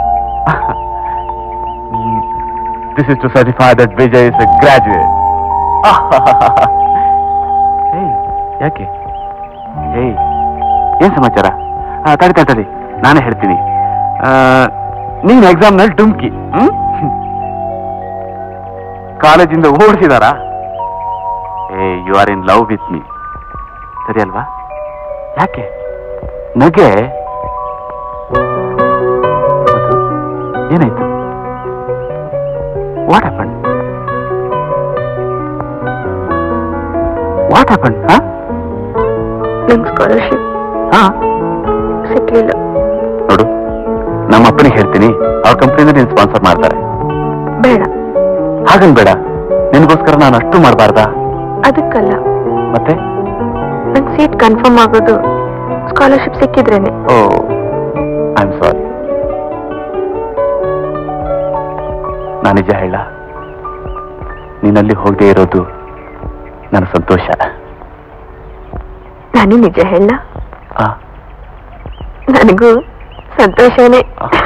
This is to certify that Vijay is a graduate. ಯಾಕೆ? ಏನ್ ಸಮಾಚಾರ? ತಡಿ, ನಾನೇ ಹೇಳ್ತೀನಿ. ನೀನ್ ಎಕ್ಸಾಮ್ನಲ್ಲಿ ಡುಮ್ಕಿ ಕಾಲೇಜಿಂದ ಓಡಿಸಿದಾರಾ? You are in love with me, ಸರಿ ಅಲ್ವಾ? ಯಾಕೆ ನಗೆ? ಏನಾಯ್ತು? What happen? ನಂಗೆ ಸ್ಕಾಲರ್ಶಿಪ್ ಸಿಕ್ಲಿಲ್ಲ. ನೋಡು, ನಮ್ಮ ಅಪ್ಪನಿಗೆ ಹೇಳ್ತೀನಿ, ಅವ್ರ ಕಂಪ್ನಿಯಿಂದ ನೀನು ಸ್ಪಾನ್ಸರ್ ಮಾಡ್ತಾರೆ. ಬೇಡ. ಹಾಗನ್ ಬೇಡ, ನಿನಗೋಸ್ಕರ ನಾನು ಅಷ್ಟು ಮಾಡಬಾರ್ದಾ? ಅದಕ್ಕಲ್ಲ, ಮತ್ತೆ ನಂಗೆ ಸೀಟ್ ಕನ್ಫರ್ಮ್ ಆಗೋದು ಸ್ಕಾಲರ್ಶಿಪ್ ಸಿಕ್ಕಿದ್ರೇನೆ. Oh, I am sorry. ನಾನು ನಿಜ ಹೇಳ, ನೀನಲ್ಲಿ ಹೋಗದೆ ಇರೋದು ನನ್ನ ಸಂತೋಷ. ನಾನು ನಿಜ ಹೇಳ, ನನಗೂ ಸಂತೋಷನೇ.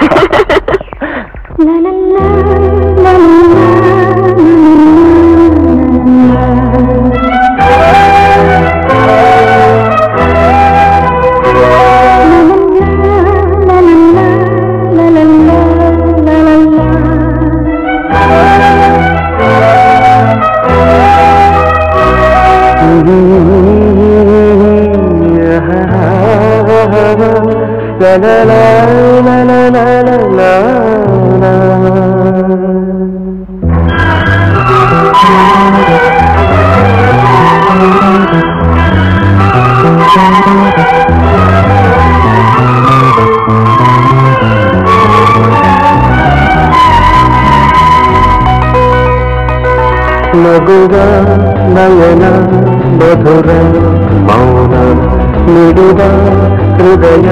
ಮಗುವ ನಯನ ಮಧುರ ಮೌನ ಮಿಡಿದ ಹೃದಯ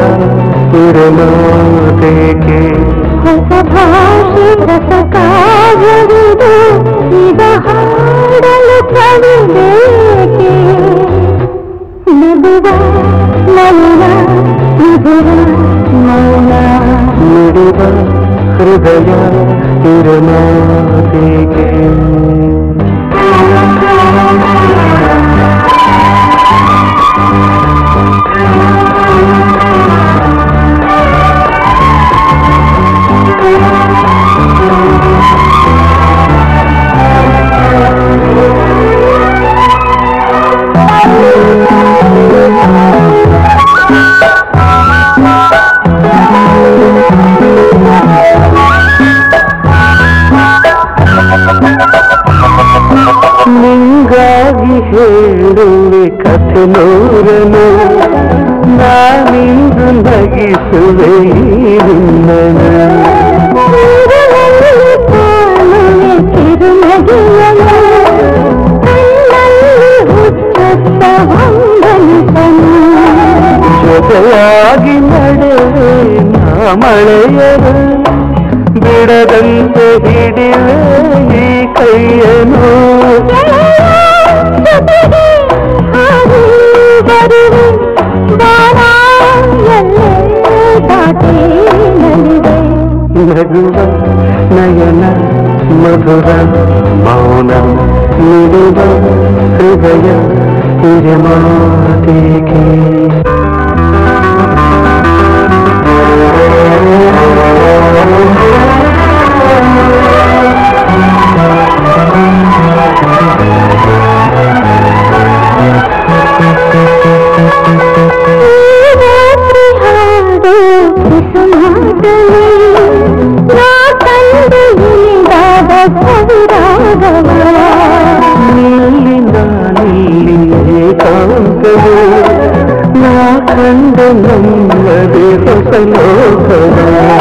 ಇರಲಾದೇಕೆ ಹೊಸ ಭಾಷೆ ರಸಕಾವ್ಯವಿದು ಈಗ ಹಾಡಲು ಕವಿಬೇಕೆ ಮಗುವ ನಯನ ಮಧುರ ಮೌನ ಮಿಡಿದ ಹೃದಯ ಇರಲಾದೇಕೆ ಜೊತೆಯಾಗಿ ನಡೆವೆ ನಾ ಮಳೆಯರು ಬಿಡದಂತೆ ಹಿಡಿವೆ ಈ ಕೈಯನು ನಗುವ ನಯನ ಮಧುರ ಮೌನ ನಿಡುವ ಹೃದಯ ಹಿರಮಾತೇಕೆ ನಾ ಕಂಡ ನಮ್ಮದೇ ಹೊಸ ಲೋಕವ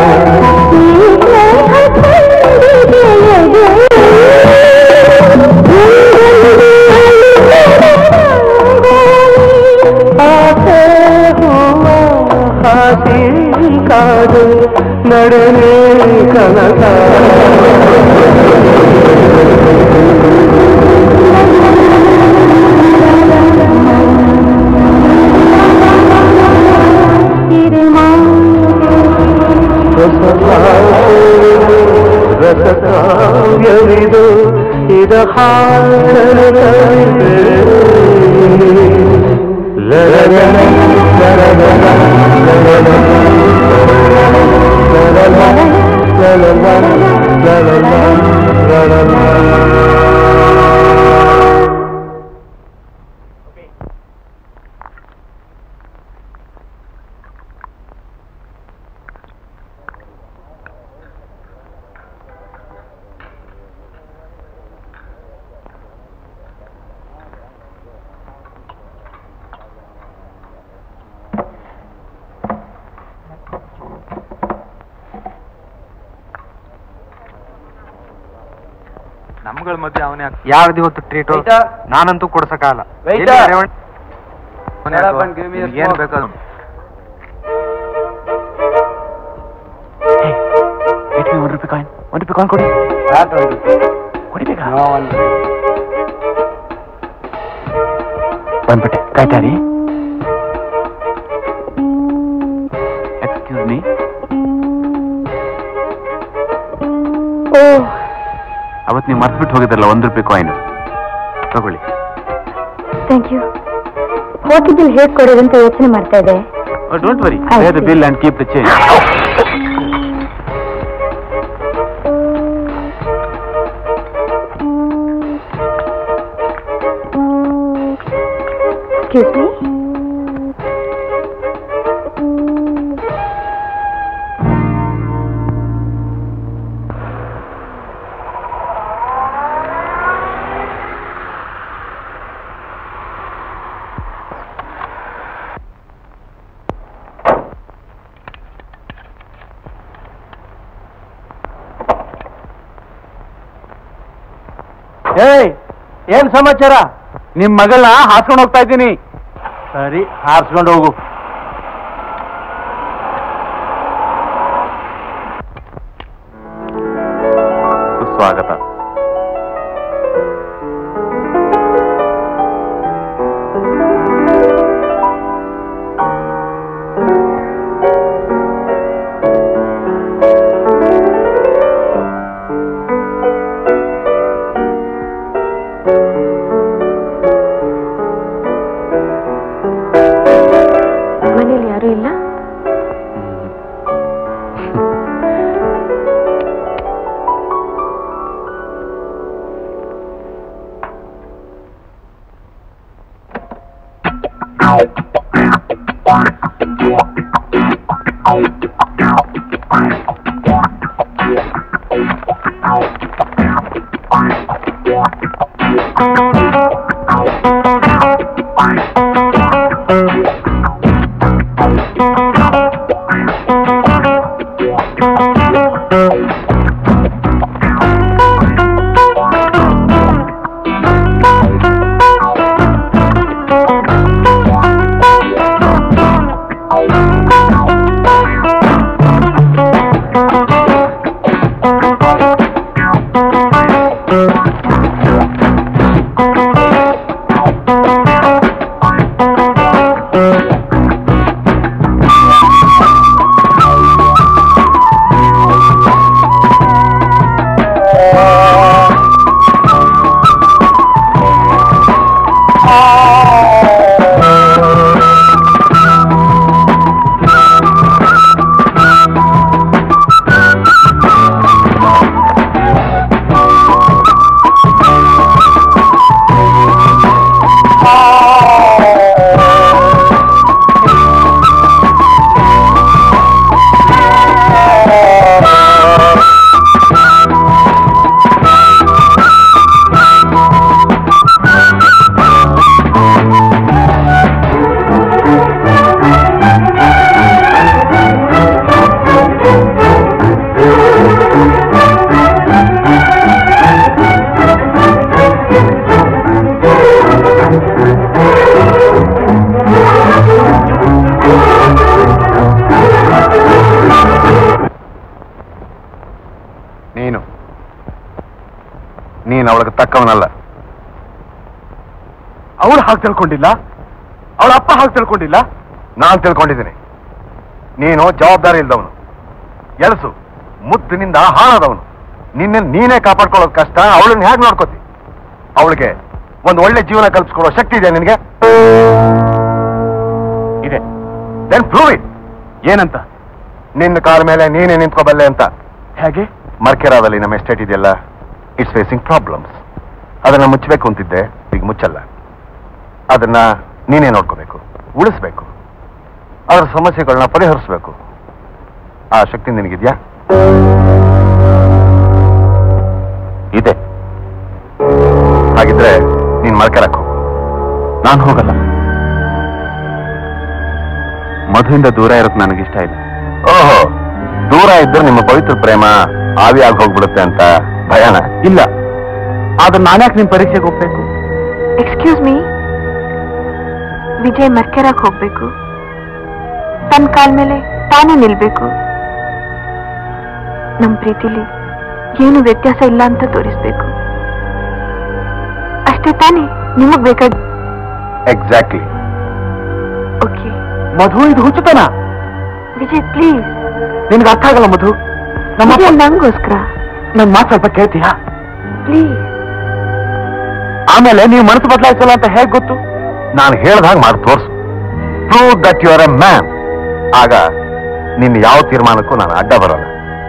ಆಸೆ ಹೂವ ಹಾಸಿ ಕಾಡು ನಡೆನೇ ಕನಕ ರಸಕಾವ್ಯವಿದು ಇದ ಹಾಡಲು ನಮ್ಗಳ ಮಧ್ಯೆ ಅವನೇ ಯಾವ್ದು ಇವತ್ತು ಟ್ರೀಟ್ ನಾನಂತೂ ಕೊಡ್ಸಕ್ಕಾಗಲ್ಲ. ಏನ್ ಬೇಕಾದ್ರು ₹1 ಕೊಡಿ ಬಂದ್ಬಿಟ್ಟೆ ಕಾಯ್ತಾರಿ. Excuse me. ಅವತ್ತು ನೀವು ಮರ್ತ್ಬಿಟ್ಟು ಹೋಗಿದ್ರಲ್ಲ ₹1 ಕಾಯಿನ್ ತಗೊಳ್ಳಿ. Thank you. ಹೋಗಿದ್ದಿಲ್ಲ ಹೇಗೆ ಕೊಡೋದಂತ ಯೋಚನೆ ಮಾಡ್ತಾ ಇದೆ. Don't worry, pay the bill and keep the change. Excuse me. ಏನ್ ಸಮಾಚಾರ? ನಿಮ್ ಮಗಳನ್ನ ಹಾಸ್ಕೊಂಡು ಹೋಗ್ತಾ ಇದ್ದೀನಿ. ಸರಿ, ಹಾರಿಸ್ಕೊಂಡು ಹೋಗು. ಸುಸ್ವಾಗತ. ನೀನು ಅವಳಿಗೆ ತಕ್ಕವನಲ್ಲ. ಅವಳು ಹಾಗೆ ತಿಳ್ಕೊಂಡಿಲ್ಲ, ಅವಳ ಅಪ್ಪ ಹಾಗೆ ತಿಳ್ಕೊಂಡಿಲ್ಲ, ನಾನು ತಿಳ್ಕೊಂಡಿದ್ದೀನಿ. ನೀನು ಜವಾಬ್ದಾರಿ ಇಲ್ದವನು, ಎಲಸು ಮುತ್ತಿನಿಂದ ಹಾಳಾದವನು. ನೀನೇ ಕಾಪಾಡ್ಕೊಳ್ಳೋದು ಕಷ್ಟ, ಅವಳನ್ನ ಹೇಗೆ ನೋಡ್ಕೋತಿ? ಅವಳಿಗೆ ಒಂದು ಒಳ್ಳೆ ಜೀವನ ಕಲ್ಪಿಸ್ಕೊಡೋ ಶಕ್ತಿ ಇದೆ ನಿನಗೆ? ಇದೆ. Then prove it. ಏನಂತ? ನಿನ್ನ ಕಾಲ ಮೇಲೆ ನೀನೇ ನಿಂತ್ಕೋಬಲ್ಲೆ ಅಂತ. ಹೇಗೆ? ಮರ್ಕೆರಾದಲ್ಲಿ ನಮ್ಮ ಎಸ್ಟೇಟ್ ಇದೆಯಲ್ಲ, ಇಟ್ಸ್ ಫೇಸಿಂಗ್ ಪ್ರಾಬ್ಲಮ್ಸ್. ಅದನ್ನ ಮುಚ್ಚಬೇಕು ಅಂತಿದ್ದೆ, ಈಗ ಮುಚ್ಚಲ್ಲ. ಅದನ್ನ ನೀನೇ ನೋಡ್ಕೋಬೇಕು, ಉಳಿಸ್ಬೇಕು, ಅದರ ಸಮಸ್ಯೆಗಳನ್ನ ಪರಿಹರಿಸಬೇಕು. ಆ ಶಕ್ತಿ ನಿನಗಿದ್ಯಾ? ಇದೆ. ಹಾಗಿದ್ರೆ ನೀನ್ ಮರ್ಕೆರಾಕ್ ಹೋಗು. ನಾನು ಹೋಗಲ್ಲ. ಮಧುವಿಂದ ದೂರ ಇರೋದು ನನಗಿಷ್ಟ ಇಲ್ಲ. ಓಹೋ, ದೂರ ಇದ್ರೆ ನಿಮ್ಮ ಪವಿತ್ರ ಪ್ರೇಮ ಆವಿಯಾಗಿ ಹೋಗ್ಬಿಡುತ್ತೆ ಅಂತ ಭಯನ? ಇಲ್ಲ. ಆದ್ರೆ ನಾನ್ಯಾಕೆ ನಿಮ್ ಪರೀಕ್ಷೆಗೆ ಹೋಗ್ಬೇಕು? ಎಕ್ಸ್ಕ್ಯೂಸ್ ಮೀ, ವಿಜಯ್ ಮರ್ಕೆರಾಕ್ ಹೋಗ್ಬೇಕು, ತನ್ನ ಕಾಲ್ ಮೇಲೆ ತಾನೇ ನಿಲ್ಬೇಕು. ನಮ್ ಪ್ರೀತಿಲಿ ಏನು ವ್ಯತ್ಯಾಸ ಇಲ್ಲ ಅಂತ ತೋರಿಸ್ಬೇಕು. ಅಷ್ಟೇ ತಾನೇ ನಿಮಗ್ ಬೇಕಾದ? ಎಕ್ಸಾಕ್ಟ್ಲಿ. ಓಕೆ. ಮಧು, ಇದು ಹುಚ್ಚುತನ. ವಿಜಯ್ ಪ್ಲೀಸ್. ನಿನ್ಗೆ ಅರ್ಥ ಆಗಲ್ಲ ಮಧು. ನಂಗೋಸ್ಕರ ನನ್ ಮಾತು ಸ್ವಲ್ಪ ಕೇಳ್ತೀಯಾ ಪ್ಲೀಸ್? ಆಮೇಲೆ ನೀವು ಮನಸ್ಸು ಬದಲಾಯಿಸಲ್ಲ ಅಂತ ಹೇಗೆ ಗೊತ್ತು? ನಾನು ಹೇಳ್ದಾಗ ಮಾಡಿ ತೋರ್ಸು. Prove that you are a man. ಆಗ ನಿನ್ನ ಯಾವ ತೀರ್ಮಾನಕ್ಕೂ ನಾನು ಅಡ್ಡ ಬರೋಲ್ಲ.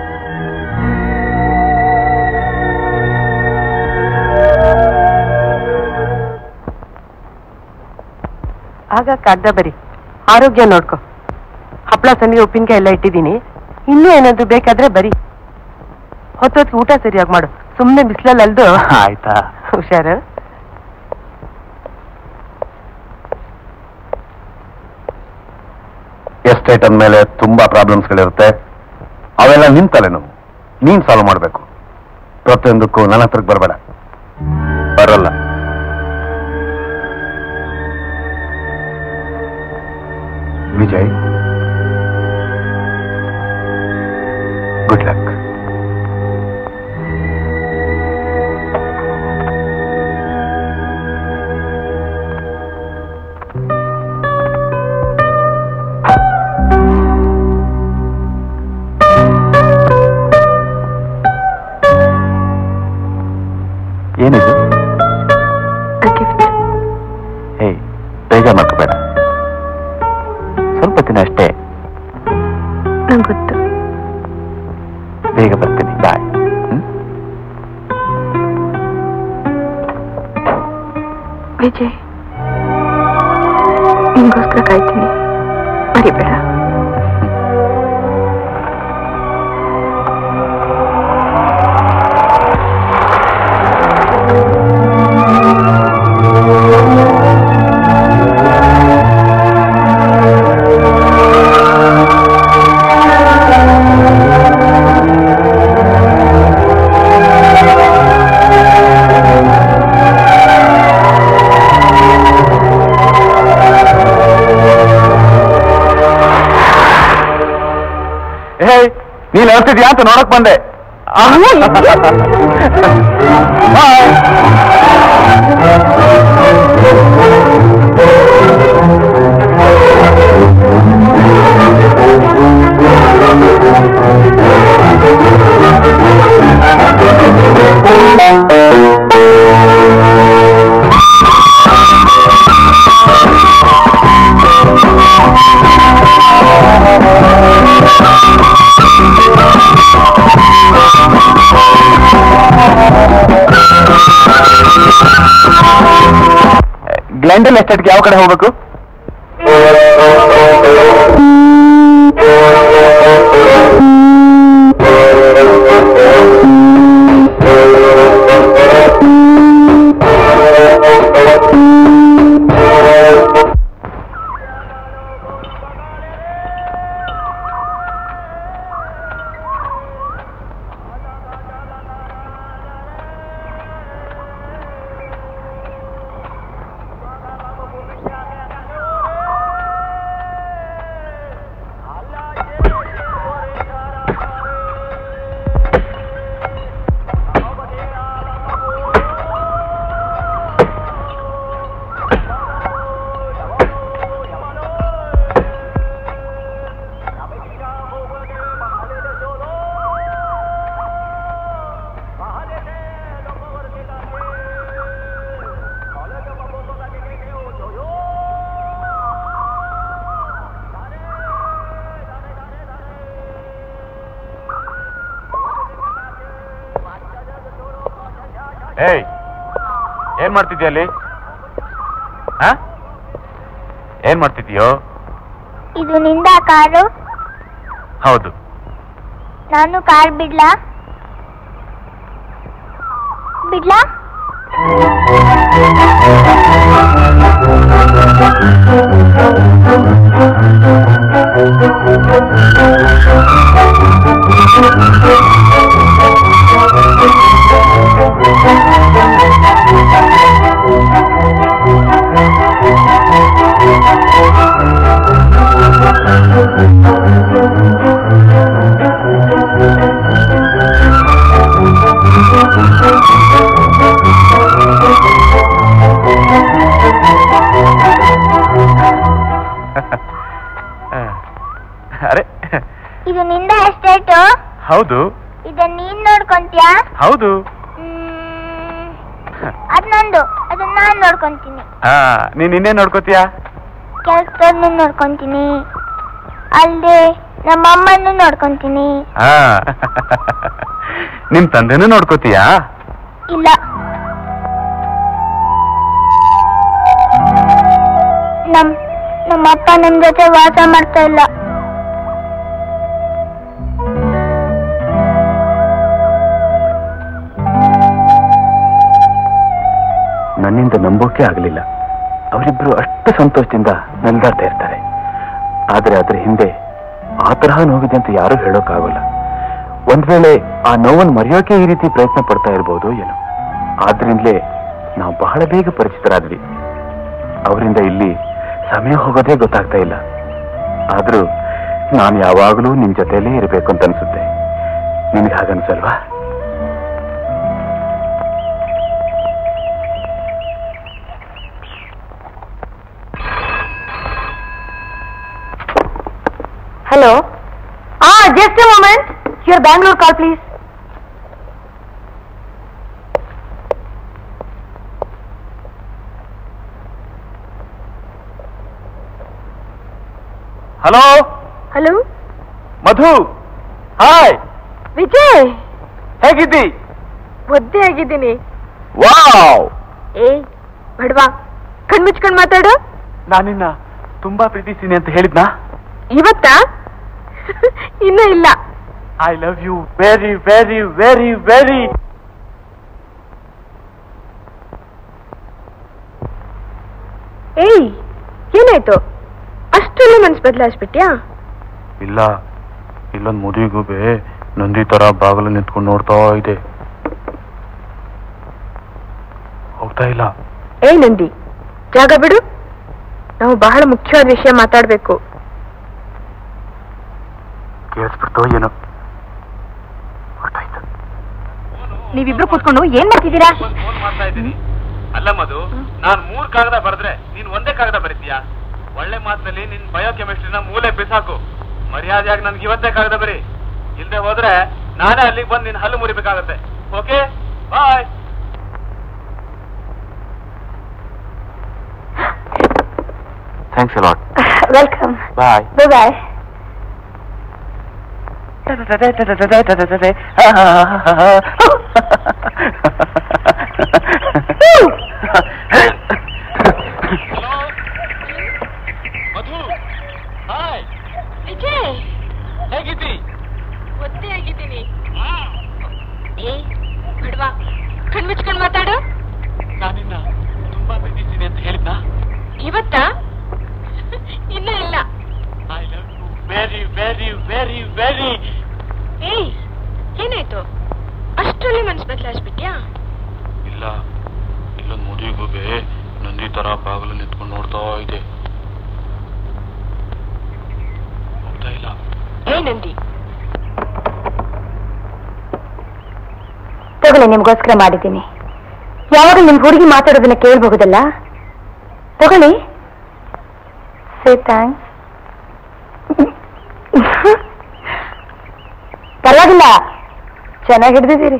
ಆಗ ಕಾಗ್ದ ಬರಿ, ಆರೋಗ್ಯ ನೋಡ್ಕೊ. ಹಪ್ಪಳ ಸಂಡಿಗೆ ಉಪ್ಪಿನಕಾಯಿ ಎಲ್ಲ ಇಟ್ಟಿದ್ದೀನಿ, ಇನ್ನೂ ಏನಾದ್ರು ಬೇಕಾದ್ರೆ ಬರಿ. ಹೊತ್ತೊತ್ತಿಗೆ ಊಟ ಸರಿಯಾಗಿ ಮಾಡು, ಸುಮ್ಮನೆ ಬಿಸಿಲಲ್ಲಿ ಅಲ್ದು. ಆಯ್ತಾ? ಹುಷಾರು. ಎಸ್ಟೇಟ್ ಅಂದ್ಮೇಲೆ ತುಂಬಾ ಪ್ರಾಬ್ಲಮ್ಸ್ಗಳಿರುತ್ತೆ. ಅವೆಲ್ಲ ನಿನ್ ತಲೆನೋವು, ನೀನ್ ಸಾಲ್ವ್ ಮಾಡ್ಬೇಕು. ಪ್ರತಿಯೊಂದಕ್ಕೂ ನನ್ನ ಹತ್ರಕ್ಕೆ ಬರಬೇಡ. ಬರಲ್ಲ. Vijay, good luck. ಏನಿದು? ಹೇ, ಬೇಜಾರು ಮಾಡ್ಕೋಬೇಡ. ಸ್ವಲ್ಪ ದಿನ ಅಷ್ಟೇ. ನಂಗೆ ಗೊತ್ತು. ಬೇಗ ಬರ್ತೀನಿ. ಬಾಯ್. ವಿಜಯ್, ನಿಮ್ಗೋಸ್ಕರ ಕಾಯ್ತೀನಿ, ಮರಿಬೇಡ. ನೀನ್ ಹೇಳ್ತಿದ್ಯಾ ಅಂತ ನೋಡಕ್ ಬಂದೆ. ಗ್ಲೆಂಡಲ್ ಎಸ್ಟೇಟ್ಗೆ ಯಾವ ಕಡೆ ಹೋಗ್ಬೇಕು? ಏಯ್, ಏನ್ ಮಾಡ್ತಿದ್ಯ ಅಲ್ಲಿ? ಏನ್ ಮಾಡ್ತಿದ್ಯೋ? ಇದು ನಿಂದ ಕಾರು? ಹೌದು. ನಾನು ಕಾರ್ ಬಿಡ್ಲಾ? ಬಿಡ್ಲಾ? ಅರೆ, ಇದು ನಿಂದ ಎಸ್ಟೇಟು? ಹೌದು. ಇದನ್ನ ನೀನ್ ನೋಡ್ಕೊಂತೀಯಾ? ಹೌದು. ಅದ್ ನಂದು, ಅದನ್ನ ನಾನ್ ನೋಡ್ಕೊಂತೀನಿ. ನೀನ್ ಇನ್ನೇನ್ ನೋಡ್ಕೋತೀಯ? ಕೆಲ್ಸದವ್ರನ್ನು ನೋಡ್ಕೊಂತೀನಿ, ಅಲ್ದೆ ನಮ್ಮ ಅಮ್ಮನ್ನು ನೋಡ್ಕೊಂತೀನಿ. ನಿಮ್ ತಂದೆನೂ ನೋಡ್ಕೋತೀಯಾ? ಇಲ್ಲ, ನಮ್ಮಪ್ಪ ನಮ್ ಜೊತೆ ವಾಸ ಮಾಡ್ತಾ ಇಲ್ಲ. ನನ್ನಿಂದ ನಂಬೋಕೆ ಆಗಲಿಲ್ಲ. ಅವರಿಬ್ರು ಅಷ್ಟು ಸಂತೋಷದಿಂದ ನಲ್ದಾಡ್ತಾ ಇರ್ತಾರೆ. ಆದ್ರೆ ಅದ್ರ ಹಿಂದೆ ಆ ತರಹ ನೋವಿದೆ ಅಂತ ಯಾರೂ ಹೇಳೋಕ್ಕಾಗಲ್ಲ. ಒಂದ್ ವೇಳೆ ಆ ನೋವನ್ನು ಮರೆಯೋಕೆ ಈ ರೀತಿ ಪ್ರಯತ್ನ ಪಡ್ತಾ ಇರ್ಬೋದು ಏನೋ. ಆದ್ರಿಂದಲೇ ನಾವು ಬಹಳ ಬೇಗ ಪರಿಚಿತರಾದ್ವಿ. ಅವರಿಂದ ಇಲ್ಲಿ ಸಮಯ ಹೋಗೋದೇ ಗೊತ್ತಾಗ್ತಾ ಇಲ್ಲ. ಆದ್ರೂ ನಾನು ಯಾವಾಗಲೂ ನಿಮ್ ಜೊತೆಯಲ್ಲೇ ಇರಬೇಕು ಅಂತ ಅನ್ಸುತ್ತೆ. ನಿನ್ಗೆ ಹಾಗನ್ಸಲ್ವಾ? Hello. Just a moment. Your Bangalore call, please. Hello. Hello. Madhu. Hi. Vijay. ಹೇಗಿದ್ದಿ? ಒದ್ದೆ ಆಗಿದ್ದೀನಿ. ವಾವ್. ಬಡವಾ, ಕಣ್ಮುಚ್ಕೊಂಡ್ ಮಾತಾಡು. ನಾನಿನ್ನ ತುಂಬಾ ಪ್ರೀತಿಸ್ತೀನಿ ಅಂತ ಹೇಳಿದ್ನಾ? ಇವತ್ತಾ? ಇನ್ನೂ ಇಲ್ಲ. I love you very very very very. ಏನಾಯ್ತು? ಅಷ್ಟೆಲ್ಲ ಮನ್ಸು ಬದಲಾಯಿಸ್ಬಿಟ್ಯಾ? ಇಲ್ಲ, ಇಲ್ಲೊಂದು ಮುದಿಗೂಬೆ ನಂದಿ ತರ ಬಾಗಿಲು ನಿಂತ್ಕೊಂಡು ನೋಡ್ತಾ ಇದೆ. ಹೋಗ್ತಾ ಇಲ್ಲ. ನಂದಿ, ಜಾಗ ಬಿಡು. ನಾವು ಬಹಳ ಮುಖ್ಯವಾದ ವಿಷಯ ಮಾತಾಡ್ಬೇಕು. ಕೇಳಿಸ್ಬಿಡ್ತೋ ಏನೋ? ನೀವಿಬ್ರು ಕೂತ್ಕೊಂಡು ಏನ್ ಮಾಡ್ತಿದ್ದೀರಾ? ಫೋನ್ ಮಾಡ್ತಾ ಇದ್ದೀನಿ. ಅಲ್ಲ ಮಧು, ನಾನ್ 3 ಕಾಗದ ಬರೆದ್ರೆ ನೀನ್ ಒಂದೇ ಕಾಗದ ಬರೀತೀಯಾ? ಒಳ್ಳೆ ಮಾತಿನಲ್ಲಿ ನಿನ್ ಬಯೋಕೆಮಿಸ್ಟ್ರಿನ ಮೂಲೆ ಬಿಸಾಕು. ಮರ್ಯಾದೆಯಾಗಿ ನನ್ಗೆ ಇವತ್ತೇ ಕಾಗದ ಬರೀ. ಇಲ್ದೆ ಹೋದ್ರೆ ನಾನೇ ಅಲ್ಲಿಗೆ ಬಂದು ನಿನ್ ಹಲ್ಲು ಮುರಿಬೇಕಾಗತ್ತೆ. Okay, bye. Thanks a lot. Welcome. Bye. Bye. Madhu, hi. Vijay, ಹೇಗಿದ್ದಿ? ಒತ್ತೆ ಆಗಿದ್ದೀನಿ. ಏ ಬಿಡ್ವಾ, ಕಣ್ಮುಚ್ಕೊಂಡ್ ಮಾತಾಡು. ನಾನಿನ್ನ ತುಂಬಾ ಬಿದ್ದಿದ್ದೀನಿ ಅಂತ ಹೇಳಿದ್ನಾ? ಇವತ್ತಾ? ಇನ್ನ ಇಲ್ಲ. I love you very very very very. ಏಯ್, ಏನಾಯ್ತು? ಅಷ್ಟರಲ್ಲಿ ಮನ್ಸು ಬದಲಾಯಿಸ್ಬಿಟ್ಯಾ? ಇಲ್ಲ, ಇಲ್ಲೊಂದು ಮದುವೆಗೆ ನಂದಿ ತರ ಬಾಗಿಲು ನಿಂತ್ಕೊಂಡು ನೋಡ್ತಾ ಇದೆ. ಹೋಗ್ತಾ ಇಲ್ಲ. ಏ ನಂದಿ, ತಗೊಳ್ಳಿ, ನಿಮ್ಗೋಸ್ಕರ ಮಾಡಿದ್ದೀನಿ. ಯಾವಾಗ ನಿಮ್ ಹುಡುಗಿ ಮಾತಾಡೋದನ್ನ ಕೇಳಬಹುದಲ್ಲ? ತಗೊಳ್ಳಿ. Say thanks. ಪರವಾಗಿಲ್ಲ, ಚೆನ್ನಾಗಿ ಹಿಡಿದಿದ್ದೀರಿ.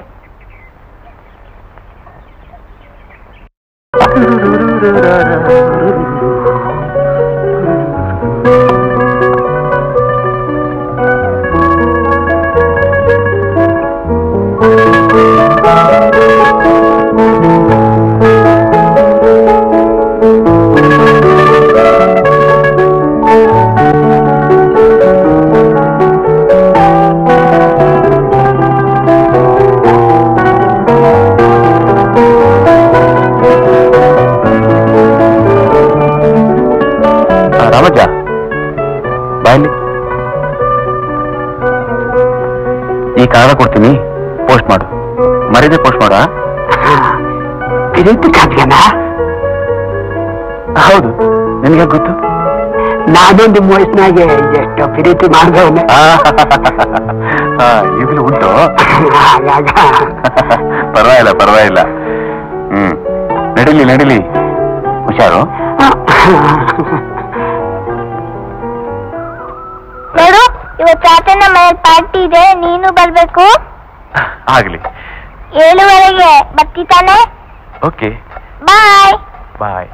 ರಾಮಜ್ಜ, ಬಾಯಲ್ಲಿ ಈ ಕಾಗದ ಕೊಡ್ತೀನಿ, ಪೋಸ್ಟ್ ಮಾಡು. ಮರ್ಯಾದೆ ಪೋಸ್ಟ್ ಮಾಡ. ಪ್ರೀತಿ ಕಾವ್ಯನ? ಹೌದು, ನಿನಗೆ ಗೊತ್ತು? ನಾನು ನಿಮ್ಮ ವಯಸ್ಸಿನಾಗೆ ಎಷ್ಟು ಪ್ರೀತಿ ಮಾಡಿದವನೆ. ಈಗಲೂ ಉಂಟು. ಹಾಗಾಗ ಪರವಾಗಿಲ್ಲ ಪರವಾಗಿಲ್ಲ. ನಡಿಲಿ ನಡಿಲಿ, ಹುಷಾರು. ನೋಡು, ಇವತ್ತು ರಾತ್ರಿ ನಮ್ಮ ಮನೇಲಿ ಪಾರ್ಟಿ ಇದೆ, ನೀನು ಬರ್ಬೇಕು. ಆಗ್ಲಿ. 7:30ಗೆ ಬರ್ತಿತಾನೆ? Okay, bye. Bye.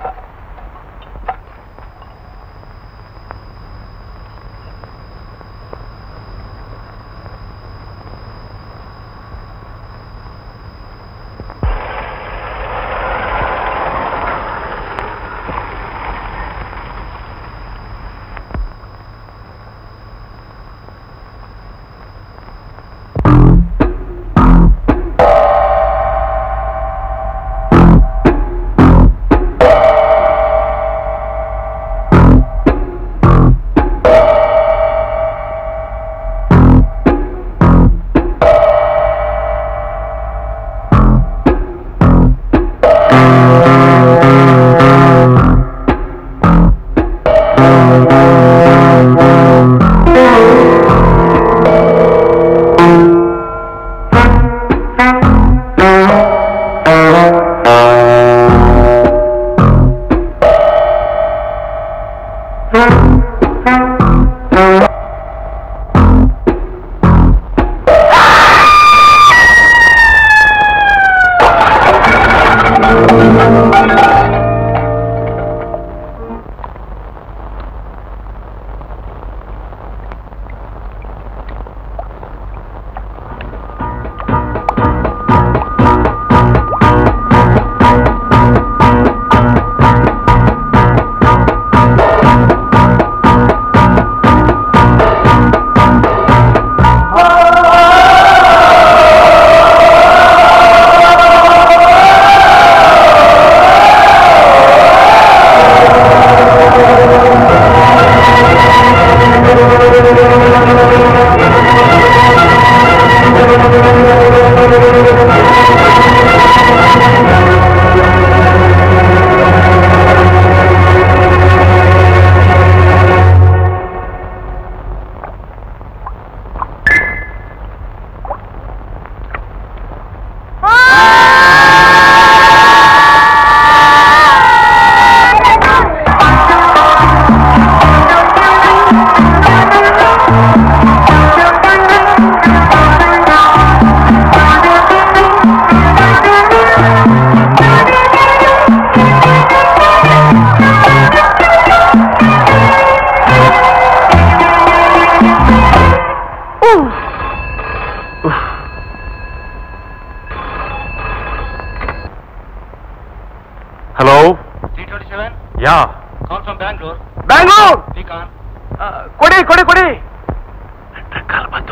Hello. 327. Yeah. Call from Bangalore. Bangalore. Srikanth. ಕೊಡಿ. ಕಾಲ್ ಬಂತು.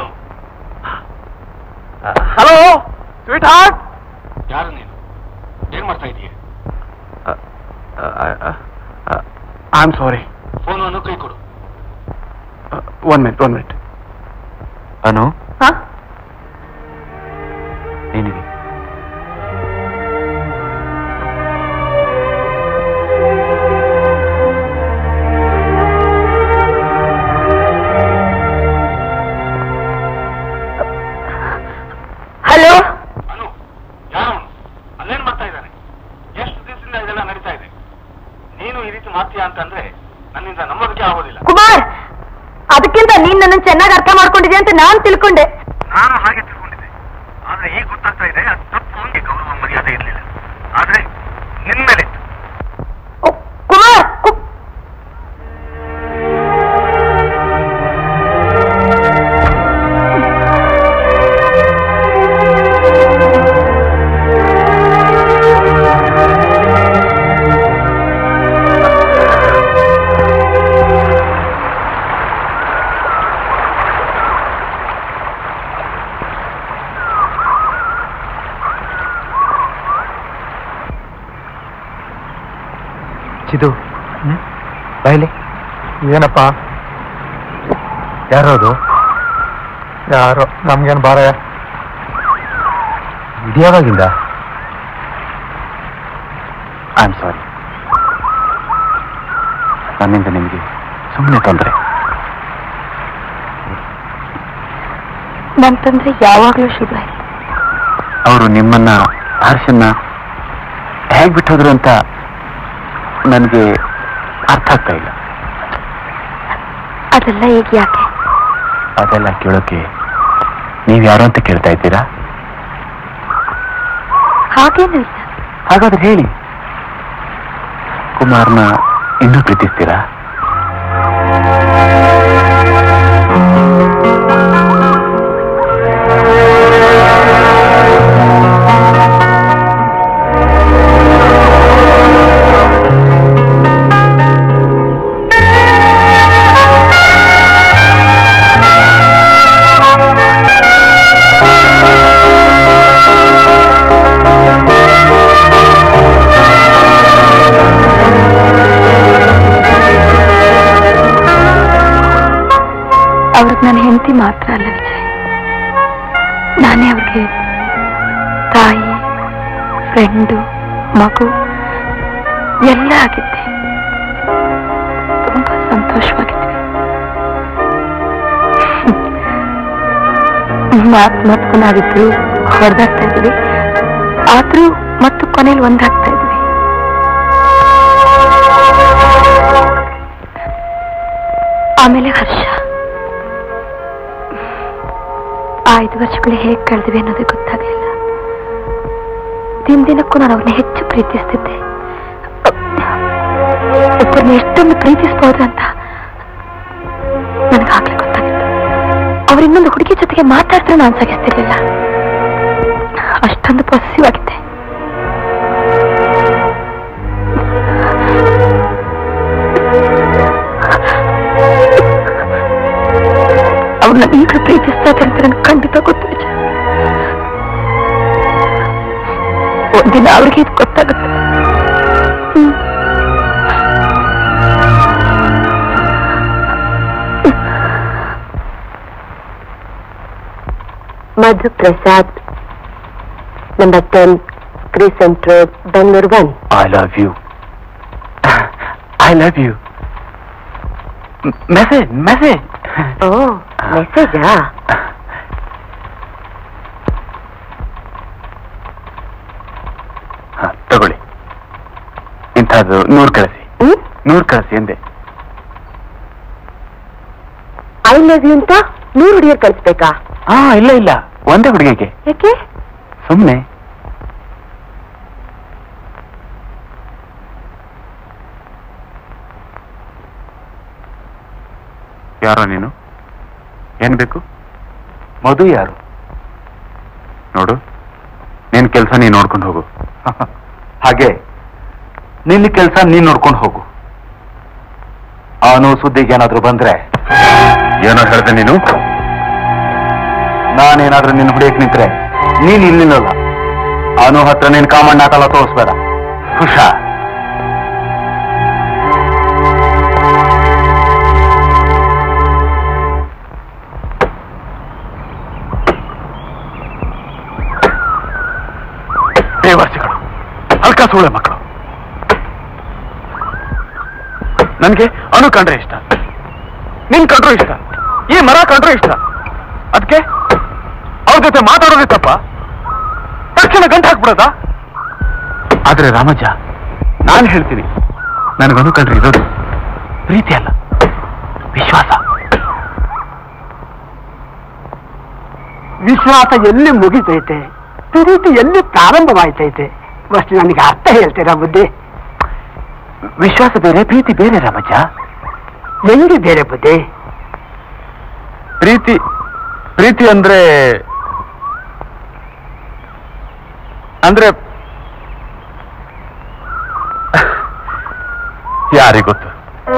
Hello sweetheart. ಯಾರು ನೀನು? ಏನ್ ಮಾಡ್ತಾ ಇದೀಯ? I am sorry. ಫೋನನ್ನು ಕೈ ಕೊಡು. One minute. ಅನು, ಏನಿದೆ? ಹಲೋ. ಅನು, ಯಾರು? ಅಲ್ಲೇನ್ ಮಾಡ್ತಾ ಇದ್ದಾನೆ? ಎಷ್ಟು ದಿವಸದಿಂದ ಇದೆಲ್ಲ ನಡೀತಾ ಇದೆ. ನೀನು ಈ ರೀತಿ ಮಾಡ್ತೀಯ ಅಂತಂದ್ರೆ ನನ್ನಿಂದ ನಂಬೋದಕ್ಕೆ ಆಗೋದಿಲ್ಲ. ಕುಮಾರ್, ಅದಕ್ಕಿಂತ ನೀನ್ ನನ್ನ ಚೆನ್ನಾಗಿ ಅರ್ಥ ಮಾಡ್ಕೊಂಡಿದ್ಯಾ ಅಂತ ನಾನ್ ತಿಳ್ಕೊಂಡೆ. ನಾನು ಹಾಗೆ ತಿಳ್ಕೊಂಡಿದ್ದೆ. ಆದ್ರೆ ಈಗ ಗೊತ್ತಾಗ್ತಾ ಇದೆ ಅದು ತಪ್ಪು. ಹಂಗೆ ಗೌರವ ಮರ್ಯಾದೆ ಇರಲಿಲ್ಲ. ಆದ್ರೆ ನಿನ್ ಮೇಲೆ ಕುಮಾರ್, ಚಿದು, ಬಾಯ್ಲಿ. ಏನಪ್ಪ? ಯಾರೋ ಅದು? ಯಾರೋ ನಮ್ಗೇನು ಬಾರ. ಇದ್ಯಾವಾಗಿಂದ? I am sorry. ನನ್ನಿಂದ ನಿಮಗೆ ಸುಮ್ಮನೆ ತೊಂದರೆ. ನನ್ ತಂದ್ರೆ ಯಾವಾಗ್ಲೂ ಶುಭ. ಅವರು ನಿಮ್ಮನ್ನ ಹರ್ಷನ್ನ ಹೇಗೆ ಬಿಟ್ಟೋದ್ರು ಅಂತ ನನಗೆ ಅರ್ಥ ಆಗ್ತಾ ಇಲ್ಲ. ಅದೆಲ್ಲ ಈಗ ಯಾಕೆ? ಅದೆಲ್ಲ ಕೇಳೋಕೆ ನೀವು ಯಾರು ಅಂತ ಕೇಳ್ತಾ ಇದ್ದೀರಾ? ಹಾಗೇನು ಇಲ್ಲ. ಹಾಗಾದ್ರೆ ಹೇಳಿ, ಕುಮಾರ್ನ ಇನ್ನೂ ಪ್ರೀತಿಸ್ತೀರಾ? ಅವ್ರಿಗೆ ನನ್ನ ಹೆಂಡತಿ ಮಾತ್ರ ಅಲ್ಲ ವಿಜಯ್, ನಾನೇ ಅವ್ರಿಗೆ ತಾಯಿ, ಫ್ರೆಂಡು, ಮಗು ಎಲ್ಲ ಆಗಿದ್ದೆ. ತುಂಬಾ ಸಂತೋಷವಾಗಿದ್ವಿ. ಮಾತು ನಾವಿಬ್ರು ಹೊಡೆದಾಗ್ತಾ ಇದ್ವಿ, ಆದ್ರೂ ಮತ್ತು ಕೊನೆಯಲ್ಲಿ ಒಂದಾಗ್ತಾ ಇದ್ವಿ. ಆಮೇಲೆ ಹರ್ಷ. 5 ವರ್ಷಗಳು ಹೇಗೆ ಕಳೆದ್ವಿ ಅನ್ನೋದೇ ಗೊತ್ತಾಗಲಿಲ್ಲ. ದಿನಕ್ಕೂ ನಾನು ಅವ್ರನ್ನ ಹೆಚ್ಚು ಪ್ರೀತಿಸ್ತಿದ್ದೆ. ಒಬ್ಬರನ್ನ ಎಷ್ಟೊಂದು ಪ್ರೀತಿಸಬಹುದು ಅಂತ ನನಗಾಗ್ಲೇ ಗೊತ್ತಾಗಿತ್ತು. ಅವ್ರ ಇನ್ನೊಂದು ಹುಡುಗಿ ಜೊತೆಗೆ ಮಾತಾಡಿದ್ರೆ ನಾನು ಸಹಿಸ್ತಿರ್ಲಿಲ್ಲ. ಅಷ್ಟೊಂದು ಪಾಸಿಟಿವ್ ಆಗಿದ್ದೆ. ಅವ್ರನ್ನ ಈಗಲೂ ಪ್ರೀತಿಸ್ತಾ ಇದ್ದೆ ಅಂತ ನನಗೆ ಖಂಡಿತ ಗೊತ್ತು. ಒಂದಿನ ಅವ್ರಿಗೆ ಇದು ಗೊತ್ತಾಗುತ್ತೆ. Madhu Prasad, number 10, crescent road, Bengaluru 1. I love you. Message. ಓ, ಮೆಸೇಜಾ? ತಗೊಳ್ಳಿ. ಇಂಥದ್ದು 100 ಕಳಿಸಿ. 100 ಕಳಿಸಿ ಎಂದೆ. ಐ ಲವ್ ಯು ಅಂತ 100 ಹುಡುಗಿಯರು ಕಳಿಸ್ಬೇಕಾ? ಇಲ್ಲ, ಒಂದೇ ಹುಡುಗಿಗೆ. ಯಾಕೆ? ಸುಮ್ಮನೆ. ಯಾರೋ ನೀನು? ಏನ್ ಬೇಕು? ಮಧು ಯಾರು? ನೋಡು, ನಿನ್ ಕೆಲಸ ನೀನ್ ನೋಡ್ಕೊಂಡು ಹೋಗು. ಹಾಗೆ ನಿನ್ನ ಕೆಲಸ ನೀನ್ ನೋಡ್ಕೊಂಡು ಹೋಗು. ಅವನು ಸುದ್ದಿಗೆ ಏನಾದ್ರೂ ಬಂದ್ರೆ ಏನೋ ಹೇಳ್ದೆ ನೀನು. ನಾನೇನಾದ್ರೂ ನಿನ್ನ ಹೊಡೆಯಕ್ ನಿಂತ್ರೆ ನೀನ್ ಇಲ್ಲಿಲ್ಲಲ್ಲ. ಅವನು ಹತ್ರ ನೀನ್ ಕಾಮಣ್ಣ ಹಾಕಲ್ಲ, ತೋರಿಸ್ಬೇಡ. ಹುಷಾರ್. ದೇವರ್ಸಿಗಳು, ಅಲ್ಕ ಸೂಳೆ ಮಕ್ಕಳು. ನನ್ಗೆ ಅನು ಕಂಡ್ರೆ ಇಷ್ಟ, ನಿನ್ ಕಂಡ್ರೂ ಇಷ್ಟ, ಈ ಮರ ಕಂಡ್ರೂ ಇಷ್ಟ. ಅದಕ್ಕೆ ಅವ್ರ ಜೊತೆ ಮಾತಾಡೋದೇ ತಪ್ಪ? ತಕ್ಷಣ ಗಂಟು ಹಾಕ್ಬಿಡೋದಾ? ಆದ್ರೆ ರಾಮಜ್ಜ, ನಾನು ಹೇಳ್ತೀನಿ, ನನಗನು ಕಂಡ್ರೆ ಇರೋದು ಪ್ರೀತಿ ಅಲ್ಲ, ವಿಶ್ವಾಸ. ವಿಶ್ವಾಸ ಎಲ್ಲಿ ಮುಗಿತೈತೆ, ಪ್ರೀತಿ ಎಲ್ಲಿ ಪ್ರಾರಂಭವಾಯ್ತೈತೆ ಅಷ್ಟು ನನಗೆ ಅರ್ಥ ಹೇಳ್ತೀರಾ ಬುದ್ಧಿ? ವಿಶ್ವಾಸ ಬೇರೆ, ಪ್ರೀತಿ ಬೇರೆ ರಾಮಜ್ಜ. ಎಲ್ಲಿ ಬೇರೆ ಬುದ್ಧಿ? ಪ್ರೀತಿ ಅಂದ್ರೆ ಯಾರಿಗೊತ್ತು?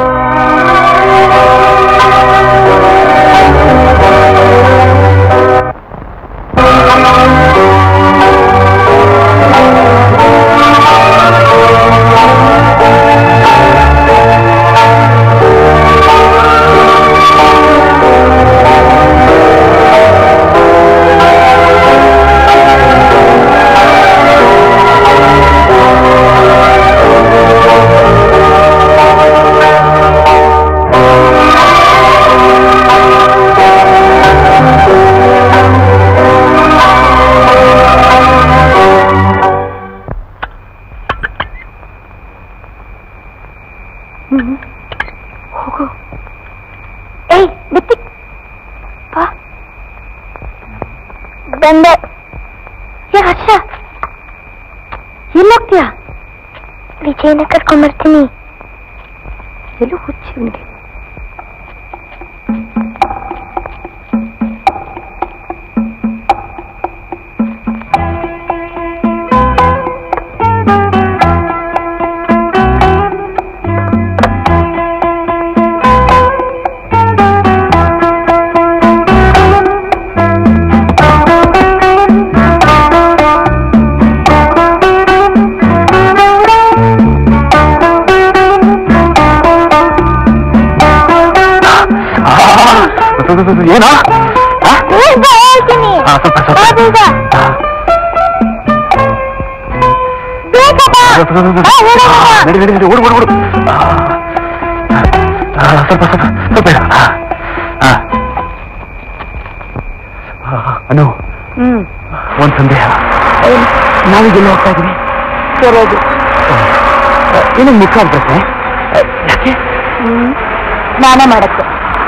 ಬಂದೆ. ಹರ್ಷ, ಎಲ್ಲೋಗ್ತೀಯಾ? ವಿಜಯನ ಕರ್ಕೊಂಡ್ಬರ್ತೀನಿ. ಎಲ್ಲೂ ಹುಚ್ಚಿ ಅವನಿಗೆ. ಏನೋ ಅನು, ಒಂದ್ ಸಂದೇಹ. ನಾವೀಗೆಲ್ಲ ಹೋಗ್ತಾ ಇದೀವಿ. ಇನ್ನೊಂದು ಮುಖ ಆಗ್ತದೆ. ಯಾಕೆ? ಸ್ನಾನ ಮಾಡಕ್ಕೆ.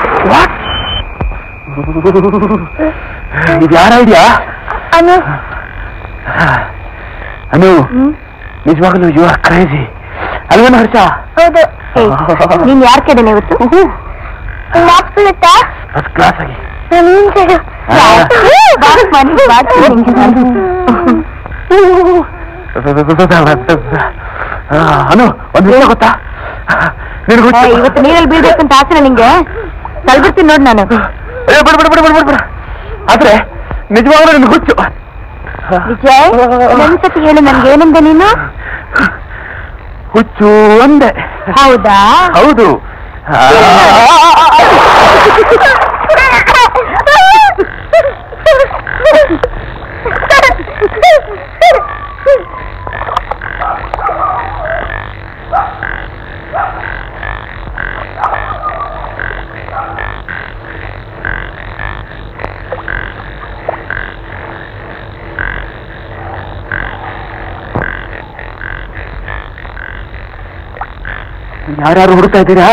ಇದು ಯಾರ ಐಡಿಯಾ? ಅನು, ಅನು, ನಿಜವಾಗಲೂ ಯು ಆರ್ ಕ್ರೇಜಿ ಅಲ್ವೇನು ಹರ್ಷ? ಹೌದು. ನೀನ್ ಯಾರ ಕಡೆನೆ ಇವತ್ತು? ಫಸ್ಟ್ ಕ್ಲಾಸ್ ಆಗಿ. ಅನು, ಒಂದು ವಿಷಯ ಗೊತ್ತಾ? ಇವತ್ತು ನೀರಲ್ಲಿ ಬೀಳ್ಬೇಕಂತ ಆಸೆ ನಿಂಗೆ. ತಲ್ಬಿಡ್ತೀನಿ ನೋಡಿ ನಾನು. ಬಿಡ. ಆದ್ರೆ ನಿಜವಾಗ್ಲೂ ನಿನ್ಗೆ ಹುಚ್ಚು. ವಿಜಯ್, ಒಂದ್ಸತಿ ಹೇಳು ನನ್ಗೇನಂದೆ ನೀನು? ಹುಚ್ಚು ಅಂದೆ. ಹೌದಾ? ಹೌದು. ಯಾರ್ಯಾರು ಹುಡುಕ್ತಾ ಇದ್ದೀರಾ?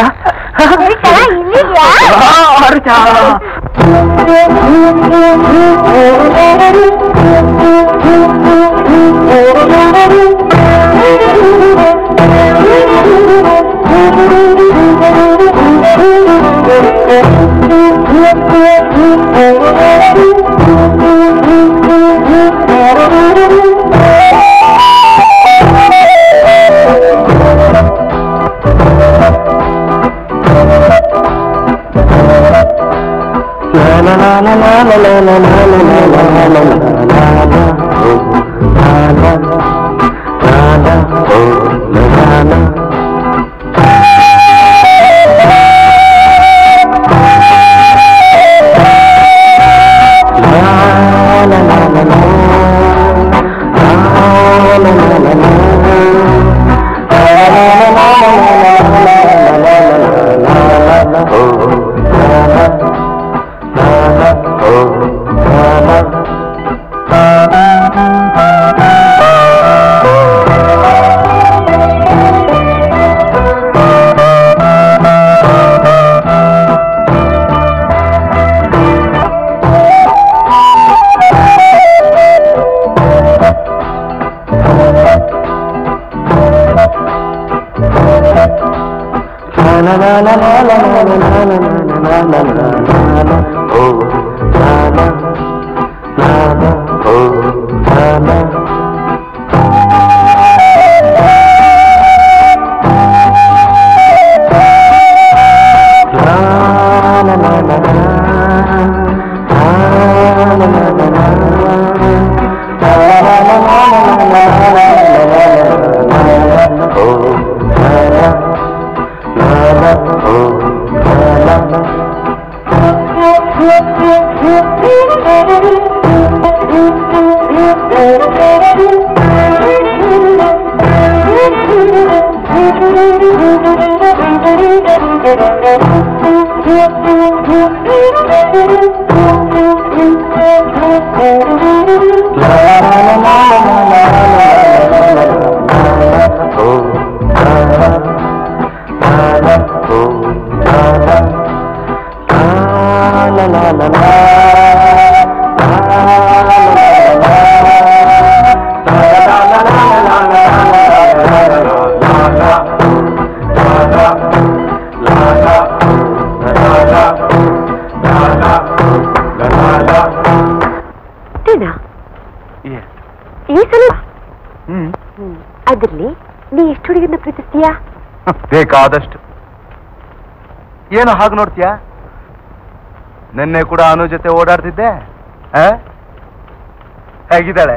ಅದ್ರಲ್ಲಿ ನೀ ಎಷ್ಟು ಹುಡುಗಿನ ಪ್ರೀತಿಸ್ತೀಯಾ? ಬೇಕಾದಷ್ಟು. ಏನು ಹಾಗೆ ನೋಡ್ತೀಯಾ? ನಿನ್ನೆ ಕೂಡ ಅನು ಜೊತೆ ಓಡಾಡ್ತಿದ್ದೆ. ಹೇಗಿದ್ದಾಳೆ?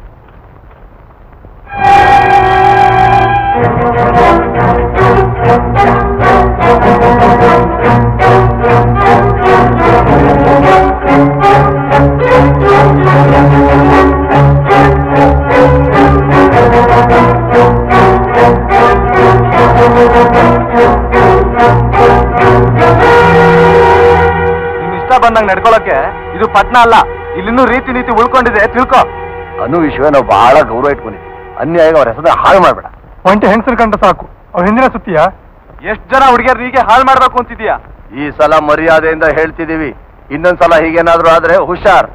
ಬಂದಂಗ ನಡ್ಕೊಳಕ್ಕೆ ಇದು ಪಟ್ನ ಅಲ್ಲ. ಇಲ್ಲಿನ್ನೂ ರೀತಿ ನೀತಿ ಉಳ್ಕೊಂಡಿದೆ, ತಿಳ್ಕೊ. ಅನು ವಿಷಯ ನಾವು ಬಹಳ ಗೌರವ ಇಟ್ಕೊಂಡಿದ್ವಿ. ಅನ್ಯಾಯ ಅವ್ರ ಹೆಸರು ಹಾಳು ಮಾಡ್ಬೇಡ. ಒಂಟೆ ಹೆಂಗಸರು ಕಂಡ ಸಾಕು, ಅವ್ರ ಹಿಂದಿನ ಸುತ್ತಿಯಾ? ಎಷ್ಟ್ ಜನ ಹುಡುಗಿಯರ್ ಹೀಗೆ ಹಾಳು ಮಾಡ್ಬೇಕು ಅಂತಿದ್ಯಾ? ಈ ಸಲ ಮರ್ಯಾದೆಯಿಂದ ಹೇಳ್ತಿದೀವಿ, ಇನ್ನೊಂದ್ಸಲ ಹೀಗೇನಾದ್ರೂ ಆದ್ರೆ ಹುಷಾರ್.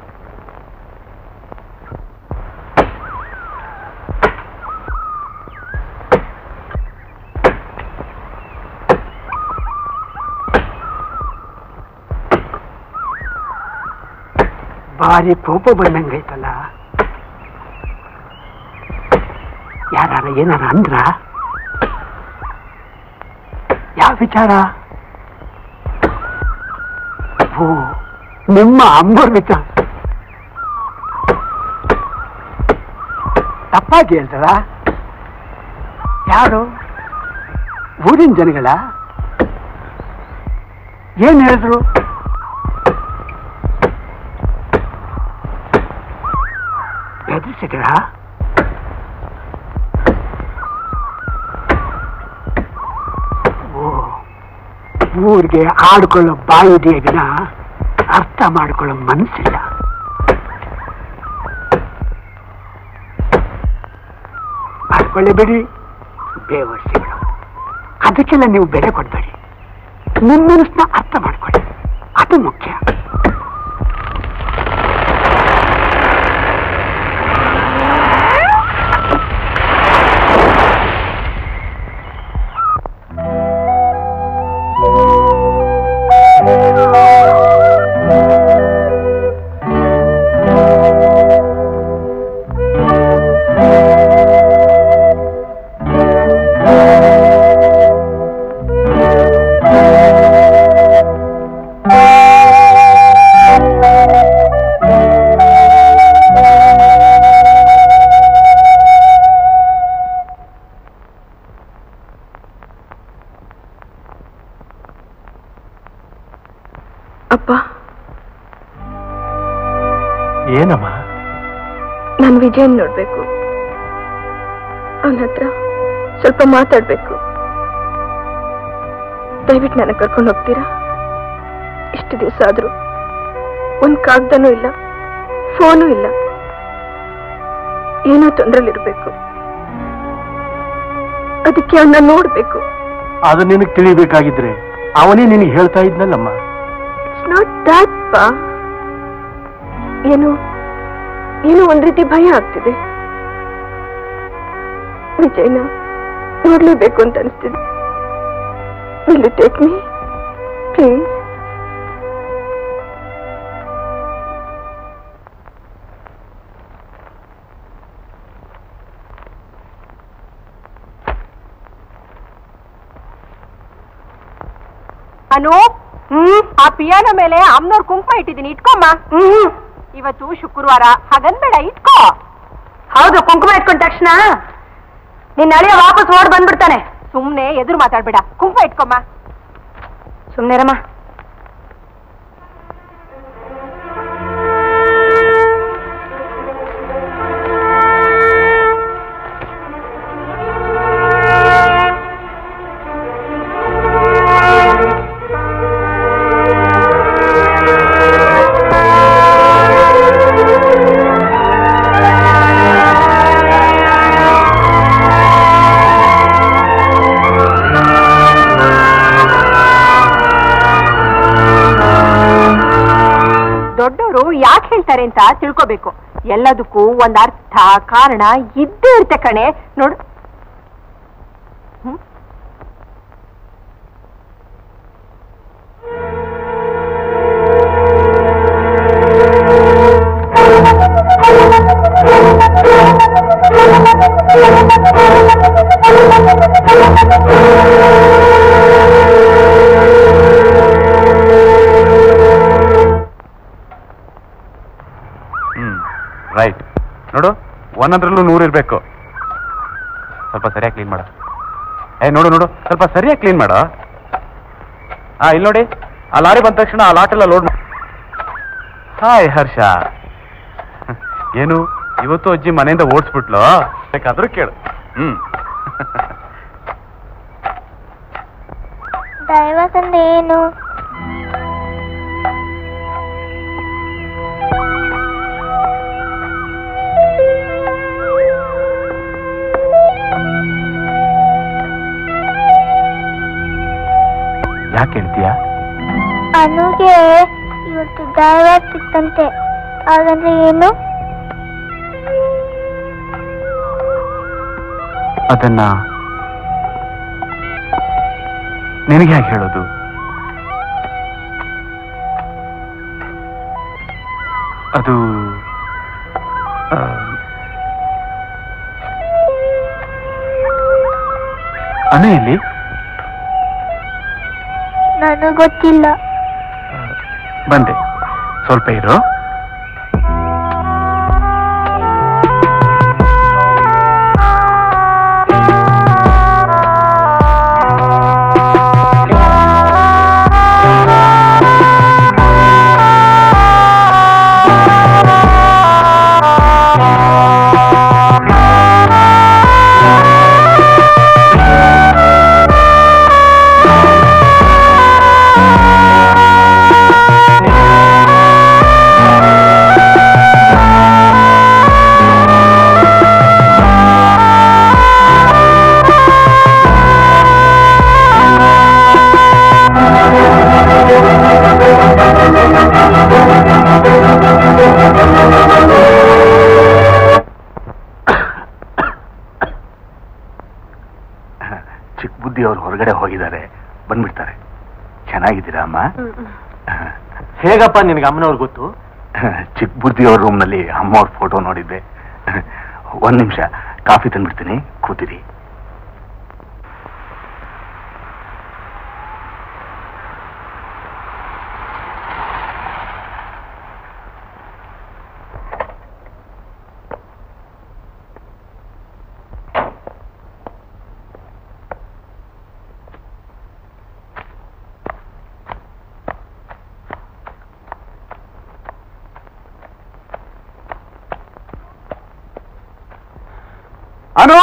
ಭಾರಿ ಕೋಪ ಬಂದಂಗೈತಲ್ಲ. ಯಾರ ಏನಾರ ಅಂದ್ರ? ಯಾವ ವಿಚಾರ? ಓ, ನಿಮ್ಮ ಅಮ್ಮವ್ರ ವಿಚಾರ. ತಪ್ಪಾಗಿ ಹೇಳ್ತಾರ? ಯಾರು? ಊರಿನ ಜನಗಳ? ಏನ್ ಹೇಳಿದ್ರು? ಎದುರಿಸಿದ್ರ? ಊರಿಗೆ ಆಡ್ಕೊಳ್ಳೋ ಬಾಯಿದೆಯ ವಿನ ಅರ್ಥ ಮಾಡಿಕೊಳ್ಳೋ ಮನಸ್ಸಿಲ್ಲ. ಮಾಡ್ಕೊಳ್ಳಿ ಬಿಡಿ, ಬೇವರ್ಸಿಗಳು. ಅದಕ್ಕೆಲ್ಲ ನೀವು ಬೆಲೆ ಕೊಡ್ಬೇಡಿ. ನಿಮ್ಮ ಮನಸ್ಸನ್ನ ಅರ್ಥ ಮಾಡ್ಕೊಳ್ಳಿ, ಅದು ಮುಖ್ಯ. ಏನಮ್ಮ? ನಾನು ವಿಜಯನ್ ನೋಡ್ಬೇಕು, ಅವನ ಹತ್ರ ಸ್ವಲ್ಪ ಮಾತಾಡ್ಬೇಕು. ದಯವಿಟ್ಟು ನನಗೆ ಕರ್ಕೊಂಡು ಹೋಗ್ತೀರಾ? ಇಷ್ಟು ದಿವಸ ಆದ್ರೂ ಒಂದ್ ಕಾಗ್ದನೂ ಇಲ್ಲ, ಫೋನು ಇಲ್ಲ. ಏನೋ ತೊಂದ್ರೆಲಿರ್ಬೇಕು, ಅದಕ್ಕೆ ಅವನ್ನ ನೋಡ್ಬೇಕು. ಅದು ನಿನಗೆ ತಿಳಿಬೇಕಾಗಿದ್ರೆ ಅವನೇ ನಿನಗೆ ಹೇಳ್ತಾ ಇದ್ನಲ್ಲಮ್ಮ. ಇಟ್ಸ್ ನಾಟ್ ದಾಟ್ ಪಾ. ಏನೋ ಒಂದ್ ರೀತಿ ಭಯ ಆಗ್ತಿದೆ. ವಿಜಯನ ನೋಡ್ಲೇಬೇಕು ಅಂತ ಅನಿಸ್ತಿದೆ. Will you take me? Please. Anu, ಆ ಪಿಯಾನೋ ಮೇಲೆ ಅಮ್ಮನವ್ರ ಕುಂಕುಮ ಇಟ್ಟಿದ್ದೀನಿ, ಇಟ್ಕೊಮ್ಮ. ಇವತ್ತು ಶುಕ್ರವಾರ, ಹಾಗನ್ಬೇಡ, ಇಟ್ಕೋ. ಹೌದು, ಕುಂಕುಮ ಇಟ್ಕೊಂಡ ತಕ್ಷಣ ನಿನ್ನ ಅಳಿಯ ವಾಪಸ್ ಓಡ್ ಬಂದ್ಬಿಡ್ತಾನೆ. ಸುಮ್ನೆ ಎದುರು ಮಾತಾಡ್ಬೇಡ, ಕುಂಕುಮ ಇಟ್ಕೊಮ್ಮ. ಸುಮ್ನೆರಮ್ಮ. ದೊಡ್ಡವರು ಯಾಕೆ ಹೇಳ್ತಾರೆ ಅಂತ ತಿಳ್ಕೋಬೇಕು. ಎಲ್ಲದಕ್ಕೂ ಒಂದ್ ಅರ್ಥ ಕಾರಣ ಇದ್ದೇ ಇರುತ್ತೆ ಕಣೆ. ನೋಡು, ರೈಟ್. ನೋಡು, ಒಂದೊಂದ್ರಲ್ಲೂ 100 ಇರ್ಬೇಕು. ಸ್ವಲ್ಪ ಸರಿಯಾಗಿ ಕ್ಲೀನ್ ಮಾಡು. ನೋಡು ನೋಡು, ಸ್ವಲ್ಪ ಸರಿಯಾಗಿ ಕ್ಲೀನ್ ಮಾಡು. ಇಲ್ಲಿ ನೋಡಿ, ಆ ಲಾರಿ ಬಂದ ತಕ್ಷಣ ಆ ಲಾಟೆಲ್ಲ ಲೋಡ್ ಮಾಡಿ. ಹಾಯ್ ಹರ್ಷ, ಏನು ಇವತ್ತು ಅಜ್ಜಿ ಮನೆಯಿಂದ ಓಡಿಸ್ಬಿಟ್ಲು? ಬೇಕಾದ್ರೂ ಕೇಳು. ಡೈವರ್ಸ್ ಅಂದ್ರೆ ಏನು? ಯಾಕೆ ಹೇಳ್ತೀಯಾ? ಅನುಗೆ ಇವತ್ತು ಡೈವರ್ಸ್ ಇತ್ತಂತೆ, ಹಾಗಂದ್ರೆ ಏನು? ಅದನ್ನ ನಿನಗೆ ಹೇಗೆ ಹೇಳೋದು? ಅದು ಅನೆಯಲ್ಲಿ ನನಗೆ ಗೊತ್ತಿಲ್ಲ. ಬಂದೆ, ಸ್ವಲ್ಪ ಇರು. ಚಿಕ್ಕ ಬುದ್ಧಿ ಅವ್ರು ಹೊರಗಡೆ ಹೋಗಿದ್ದಾರೆ, ಬಂದ್ಬಿಡ್ತಾರೆ. ಚೆನ್ನಾಗಿದ್ದೀರಾ ಅಮ್ಮ? ಹೇಗಪ್ಪ ನಿನಗೆ ಅಮ್ಮನವ್ರು ಗೊತ್ತು? ಚಿಕ್ಕ ಬುದ್ಧಿ ಅವ್ರ ರೂಮ್ನಲ್ಲಿ ಅಮ್ಮ ಅವ್ರ ಫೋಟೋ ನೋಡಿದ್ದೆ. ಒಂದ್ ನಿಮಿಷ ಕಾಫಿ ತಂದ್ಬಿಡ್ತೀನಿ, ಕೂತಿರಿ. ಅನು,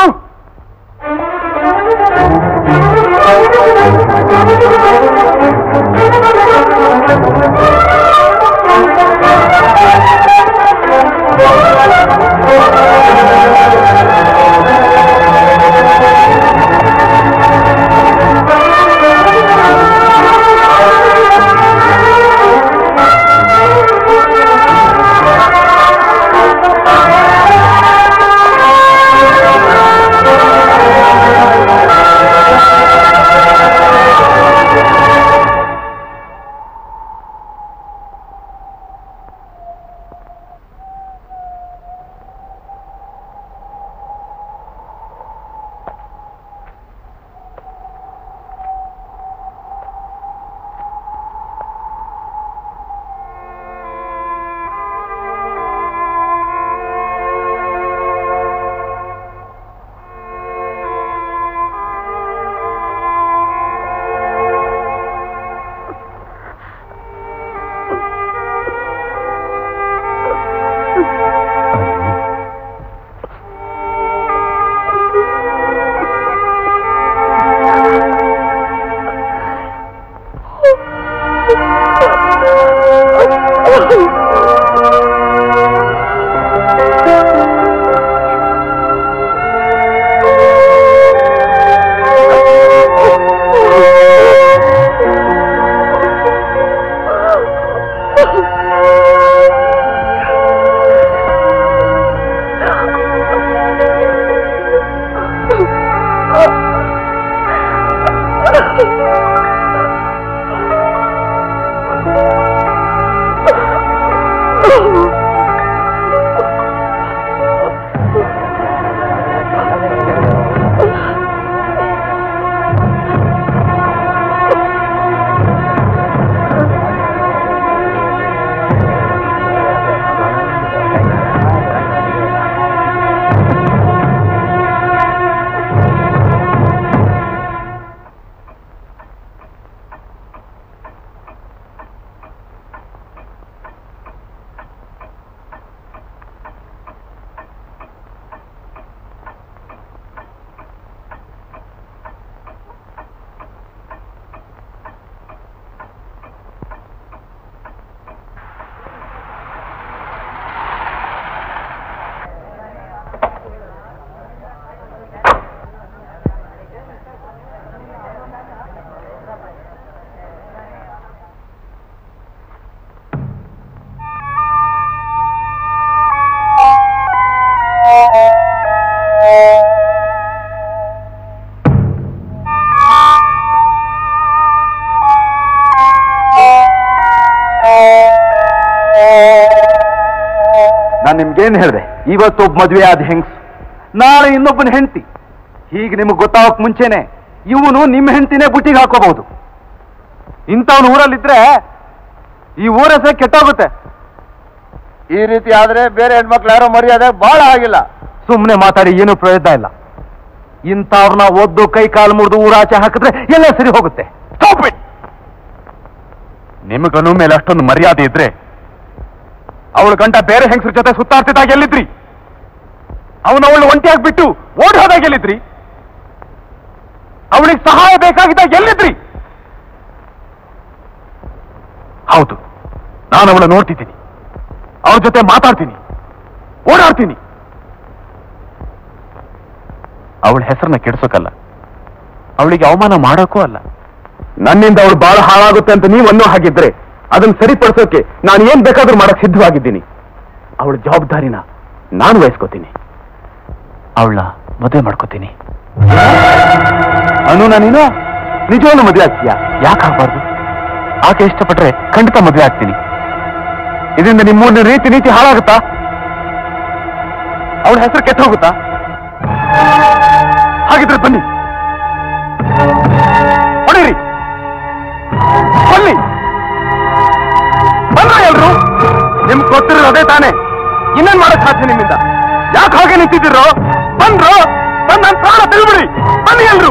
ನಿಮ್ಗೇನ್ ಹೇಳಿದೆ? ಇವತ್ತೊಬ್ಬ ಮದುವೆ ಆದ ಹೆಂಗ್ಸು, ನಾಳೆ ಇನ್ನೊಬ್ಬನ ಹೆಂಡತಿ. ಹೀಗೆ ನಿಮಗೆ ಗೊತ್ತಾಗಕ್ ಮುಂಚೆನೆ ಇವನು ನಿಮ್ಮ ಹೆಂಡತಿನೇ ಬುಟ್ಟಿಗೆ ಹಾಕೋಬಹುದು. ಇಂಥವನು ಊರಲ್ಲಿದ್ರೆ ಈ ಊರ ಹೆಸರು ಕೆಟ್ಟೋಗುತ್ತೆ. ಈ ರೀತಿ ಆದ್ರೆ ಬೇರೆ ಹೆಣ್ಮಕ್ಳು ಯಾರೋ ಮರ್ಯಾದೆ ಬಹಳ ಆಗಿಲ್ಲ. ಸುಮ್ಮನೆ ಮಾತಾಡಿ ಏನು ಪ್ರಯೋಜನ ಇಲ್ಲ. ಇಂಥವ್ರನ್ನ ಒದ್ದು ಕೈ ಕಾಲು ಮುರಿದು ಊರಾಚೆ ಹಾಕಿದ್ರೆ ಎಲ್ಲ ಸರಿ ಹೋಗುತ್ತೆ. ನಿಮಗನು ಮೇಲೆ ಅಷ್ಟೊಂದು ಮರ್ಯಾದೆ ಇದ್ರೆ ಅವಳ ಗಂಟ ಬೇರೆ ಹೆಂಗಸ್ರ ಜೊತೆ ಸುತ್ತಾಡ್ತಿದ್ದಾಗ ಎಲ್ಲಿದ್ರಿ? ಅವಳು ಒಂಟಿಯಾಗಿ ಬಿಟ್ಟು ಓಡ್ ಹೋದಾಗ ಎಲ್ಲಿದ್ರಿ? ಅವಳಿಗೆ ಸಹಾಯ ಬೇಕಾಗಿದ್ದಾಗ ಎಲ್ಲಿದ್ರಿ? ಹೌದು, ನಾನು ಅವಳ ನೋಡ್ತಿದ್ದೀನಿ, ಅವಳ ಜೊತೆ ಮಾತಾಡ್ತೀನಿ, ಓಡಾಡ್ತೀನಿ. ಅವಳ ಹೆಸರನ್ನ ಕೆಡ್ಸೋಕಲ್ಲ, ಅವಳಿಗೆ ಅವಮಾನ ಮಾಡೋಕ್ಕೂ ಅಲ್ಲ. ನನ್ನಿಂದ ಅವಳು ಬಹಳ ಹಾಳಾಗುತ್ತೆ ಅಂತ ನೀವು ಅನ್ನೋ ಹಾಗಿದ್ರೆ ಅದನ್ನ ಸರಿಪಡಿಸೋಕೆ ನಾನು ಏನ್ ಬೇಕಾದ್ರೂ ಮಾಡಕ್ ಸಿದ್ಧವಾಗಿದ್ದೀನಿ. ಅವಳ ಜವಾಬ್ದಾರಿನ ನಾನು ವಹಿಸ್ಕೋತೀನಿ. ಅವಳ ಮದುವೆ ಮಾಡ್ಕೋತೀನಿ. ಅನು, ನಾನೇನು ನಿಜವಾಗ್ಲೂ ಮದುವೆ ಆಗ್ತೀಯಾ? ಯಾಕೆ ಆಗ್ಬಾರ್ದು? ಆಕೆ ಇಷ್ಟಪಟ್ರೆ ಖಂಡಿತ ಮದುವೆ ಆಗ್ತೀನಿ. ಇದರಿಂದ ನಿಮ್ಮ ರೀತಿ ನೀತಿ ಹಾಳಾಗುತ್ತಾ? ಅವಳ ಹೆಸರು ಕೆಟ್ಟ ಹೋಗುತ್ತಾ? ಹಾಗಿದ್ರೆ ಬನ್ನಿ, ಹೊಡೀರಿ, ಬನ್ನಿ, ಬಂದ್ರ ಎಲ್ರು? ನಿಮ್ಗೆ ಗೊತ್ತಿರೋದು ಅದೇ ತಾನೆ. ಇನ್ನೇನ್ ಮಾಡಕ್ ಸಾಧ್ಯ ನಿಮ್ಮಿಂದ? ಯಾಕೆ ಹಾಗೆ ನಿಂತಿದ್ದೀರೋ? ಬಂದ್ರು, ಬಂದ್ ನನ್ನ ಪ್ರಾಣ ತಿಳ್ಬಿಡಿ. ಬನ್ನಿ ಎಲ್ರು.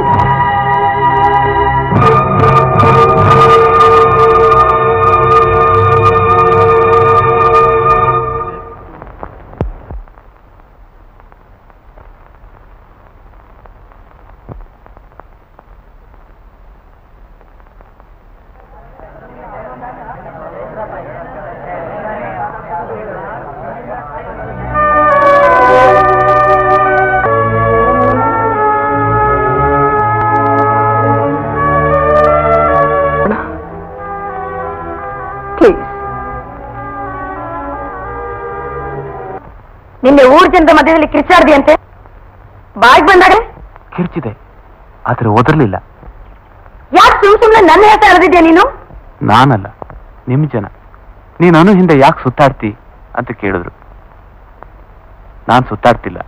ನಿನ್ನೆ ಊರ್ ಜನರ ಮಧ್ಯದಲ್ಲಿ ಕಿರ್ಚಾಡ್ದಿಯಂತೆ, ಬಾಯಿಗೆ ಬಂದಾಗ ಕಿರ್ಚಿದೆ, ಆದ್ರೆ ಓದರ್ಲಿಲ್ಲ. ಯಾಕೆ ಸುಮ್ಮನೆ ನನ್ನ ಹೆಸರು ಎಳೆದಿದ್ಯಾ ನೀನು? ನಾನಲ್ಲ, ನಿಮ್ ಜನ. ನೀನು ಹಿಂದೆ ಯಾಕೆ ಸುತ್ತಾಡ್ತಿ ಅಂತ ಕೇಳಿದ್ರು. ನಾನ್ ಸುತ್ತಾಡ್ತಿಲ್ಲ,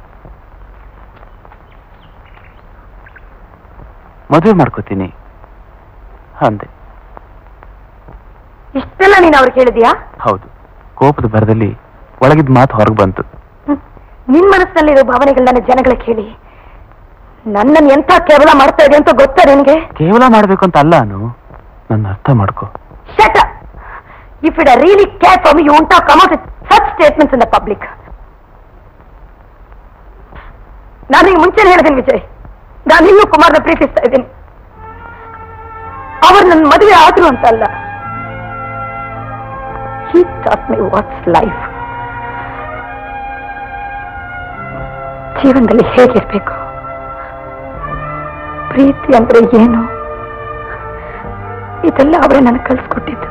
ಮದುವೆ ಮಾಡ್ಕೋತೀನಿ ಅಂದೆ. ಇಷ್ಟೆಲ್ಲ ನೀನು ಅವ್ರು ಕೇಳಿದ್ಯಾ? ಹೌದು, ಕೋಪದ ಭರದಲ್ಲಿ ಒಳಗಿದ ಮಾತು ಹೊರಗೆ ಬಂತು. ನಿನ್ ಮನಸ್ಸಿನಲ್ಲಿರೋ ಭಾವನೆಗಳನ್ನ ಜನಗಳ ಕೇಳಿ ನನ್ನನ್ನು ಎಂಥ ಕೇವಲ ಮಾಡ್ತಾ ಇದೆ ಅಂತ ಗೊತ್ತಾ ನಿನಗೆ? ಕೇವಲ ಮಾಡ್ಬೇಕು ಅಂತ ಅಲ್ಲ ಅನು, ನನ್ನ ಅರ್ಥ ಮಾಡ್ಕೋ. Shut up! If you really care for me, you won't have come out with such statements in the public. ನಾನೀಗ ಮುಂಚೆನೆ ಹೇಳಿದ್ದೀನಿ ವಿಜಯ್, ನಾನು ಇನ್ನೂ ಕುಮಾರ್ನ ಪ್ರೀತಿಸ್ತಾ ಇದ್ದೀನಿ. ಅವರು ನನ್ನ ಮದುವೆ ಆದ್ರು ಅಂತ ಅಲ್ಲ. He taught me what's life. ಜೀವನದಲ್ಲಿ ಹೇಗಿರ್ಬೇಕು, ಪ್ರೀತಿ ಅಂದ್ರೆ ಏನು, ಇದೆಲ್ಲ ಅವರೇ ನನಗೆ ಕಲಿಸ್ಕೊಟ್ಟಿದ್ದು.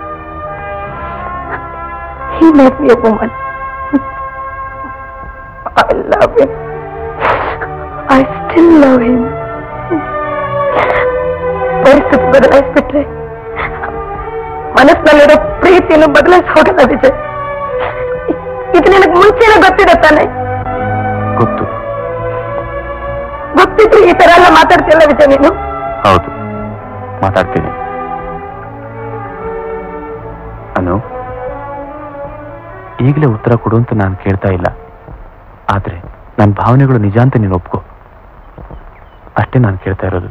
He made me a woman. I love him. I still love him. ಪರಿಸ್ಥಿತಿ ಬದಲಾಯಿಸ್ಬಿಟ್ರೆ ಮನಸ್ಸಿನಲ್ಲಿರೋ ಪ್ರೀತಿಯನ್ನು ಬದಲಾಯಿಸಿ ಹೋಗಲ್ಲ ವಿಜಯ್. ಇದು ನಿನಗೆ ಮುಂಚೆನೇ ಗೊತ್ತಿದೆ ತಾನೆ? ಗೊತ್ತು. ಗೊತ್ತಿದ್ರು ಈ ತರ ಎಲ್ಲ ಮಾತಾಡ್ತಿಲ್ಲ ವಿಜಯ್ ನೀನು? ಹೌದು, ಮಾತಾಡ್ತೀನಿ. ಅನು, ಈಗಲೇ ಉತ್ತರ ಕೊಡು ಅಂತ ನಾನು ಕೇಳ್ತಾ ಇಲ್ಲ. ಆದ್ರೆ ನನ್ನ ಭಾವನೆಗಳು ನಿಜ ಅಂತ ನೀನು ಒಪ್ಕೋ, ಅಷ್ಟೇ ನಾನು ಕೇಳ್ತಾ ಇರೋದು.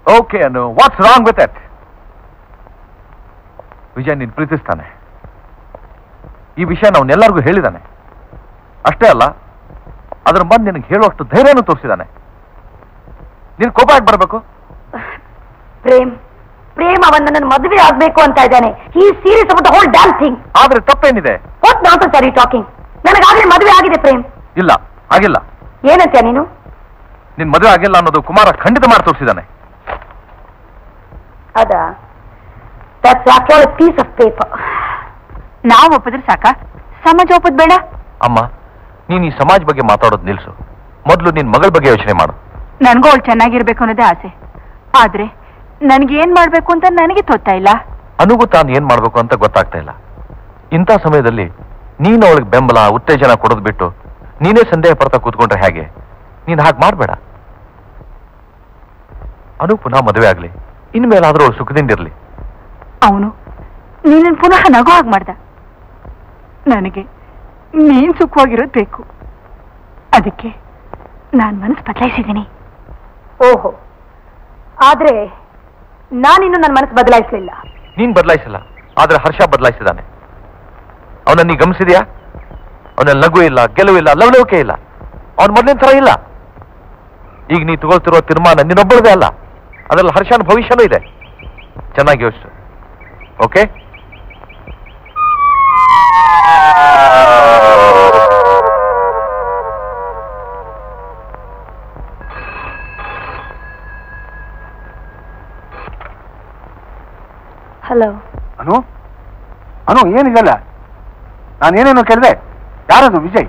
Okay Anu, what's wrong with it? Vijay ನೀನು ಪ್ರೀತಿಸ್ತಾನೆ. ಈ ವಿಷಯ ಅವನ್ನೆಲ್ಲರಿಗೂ ಹೇಳಿದಾನೆ. ಅಷ್ಟೇ ಅಲ್ಲ, ಅದ್ರ ಬಂದು ನಿನಗೆ ಹೇಳುವಷ್ಟು ಧೈರ್ಯನೂ ತೋರಿಸಿದಾನೆ. ನೀನು ಕೋಪ ಆಗಿ ಬರಬೇಕು. ಪ್ರೇಮ್ ಅವನನ್ನು ಮದುವೆ ಆಗ್ಬೇಕು ಅಂತ ಇದ್ದಾನೆ. He serious about the whole damn thing. ಆದ್ರೆ ತಪ್ಪೇನಿದೆ? What nonsense are you talking? ನನಗಾಗಲೇ ಮದುವೆ ಆಗಿದೆ ಪ್ರೇಮ್. ಇಲ್ಲ, ಆಗಿಲ್ಲ. ಏನಂತ್ಯ ನೀನು? ನಿನ್ ಮದುವೆ ಆಗಿಲ್ಲ ಅನ್ನೋದು ಕುಮಾರ ಖಂಡಿತ ಮಾಡಿ ತೋರಿಸಿದಾನೆ. ಅದಾ? That's after all a piece of paper. ನಾವು ಒಪ್ಪಿದ್ರೆ ಸಾಕ? ಸಮಾಜ ಒಪ್ಪದ್ ಬೇಡ? ಅಮ್ಮ, ನೀನ್ ಈ ಸಮಾಜ ಬಗ್ಗೆ ಮಾತಾಡೋದು ನಿಲ್ಸು. ಮೊದಲು ನಿನ್ ಮಗಳ ಬಗ್ಗೆ ಯೋಚನೆ ಮಾಡು. ನನಗೂ ಅವಳು ಚೆನ್ನಾಗಿರ್ಬೇಕು ಅನ್ನೋದೇ ಆಸೆ. ಆದ್ರೆ ನನ್ಗೇನ್ ಮಾಡ್ಬೇಕು ಅಂತ ನನಗೆ ತೋತಾ ಇಲ್ಲ. ಅನುಗೂ ತಾನು ಏನ್ ಮಾಡ್ಬೇಕು ಅಂತ ಗೊತ್ತಾಗ್ತಾ ಇಲ್ಲ. ಇಂಥ ಸಮಯದಲ್ಲಿ ನೀನು ಅವಳಿಗೆ ಬೆಂಬಲ ಉತ್ತೇಜನ ಕೊಡೋದು ಬಿಟ್ಟು ನೀನೇ ಸಂದೇಹ ಪಡ್ತಾ ಕೂತ್ಕೊಂಡ್ರೆ ಹೇಗೆ? ನೀನ್ ಹಾಗೆ ಮಾಡ್ಬೇಡ. ಅನು ಪುನಃ ಮದುವೆ ಆಗ್ಲಿ, ಇನ್ಮೇಲಾದ್ರೂ ಅವಳು ಸುಖದಿಂದಿರ್ಲಿ. ಅವನು ನೀನನ್ ಪುನಃ ನಗೋ ಹಾಗೆ ಮಾಡ್ದ. ನನಗೆ ನೀನ್ ಸುಖವಾಗಿರೋದು ಬೇಕು. ಅದಕ್ಕೆ ನಾನ್ ಮನಸ್ಸು ಬದಲಾಯಿಸಿದ್ದೀನಿ. ಓಹೋ, ಆದ್ರೆ ನಾನಿನ್ನು ನನ್ನ ಮನಸ್ಸು ಬದಲಾಯಿಸಲಿಲ್ಲ. ನೀನ್ ಬದಲಾಯಿಸಿಲ್ಲ, ಆದ್ರೆ ಹರ್ಷ ಬದಲಾಯಿಸಿದಾನೆ. ಅವನನ್ನ ನೀ ಗಮನಿಸಿದ್ಯಾ? ಅವನಲ್ಲಿ ನಗು ಇಲ್ಲ, ಗೆಲುವಿಲ್ಲ, ಲವಲವಿಕೆ ಇಲ್ಲ. ಅವನ ಮೊದಲಿನ ತರ ಇಲ್ಲ. ಈಗ ನೀ ತಗೊಳ್ತಿರೋ ತೀರ್ಮಾನ ನಿನ್ನೊಬ್ಬಳದೇ ಅಲ್ಲ, ಅದರಲ್ಲಿ ಹರ್ಷನ ಭವಿಷ್ಯನೂ ಇದೆ. ಚೆನ್ನಾಗಿ ಯೋಚಿಸು. ಓಕೆ? ಹಲೋ. ಅನು, ಅನು ಏನಿದಲ್ಲ? ನಾನೇನೇನೋ ಕೇಳಿದೆ. ಯಾರದು ವಿಜಯ್?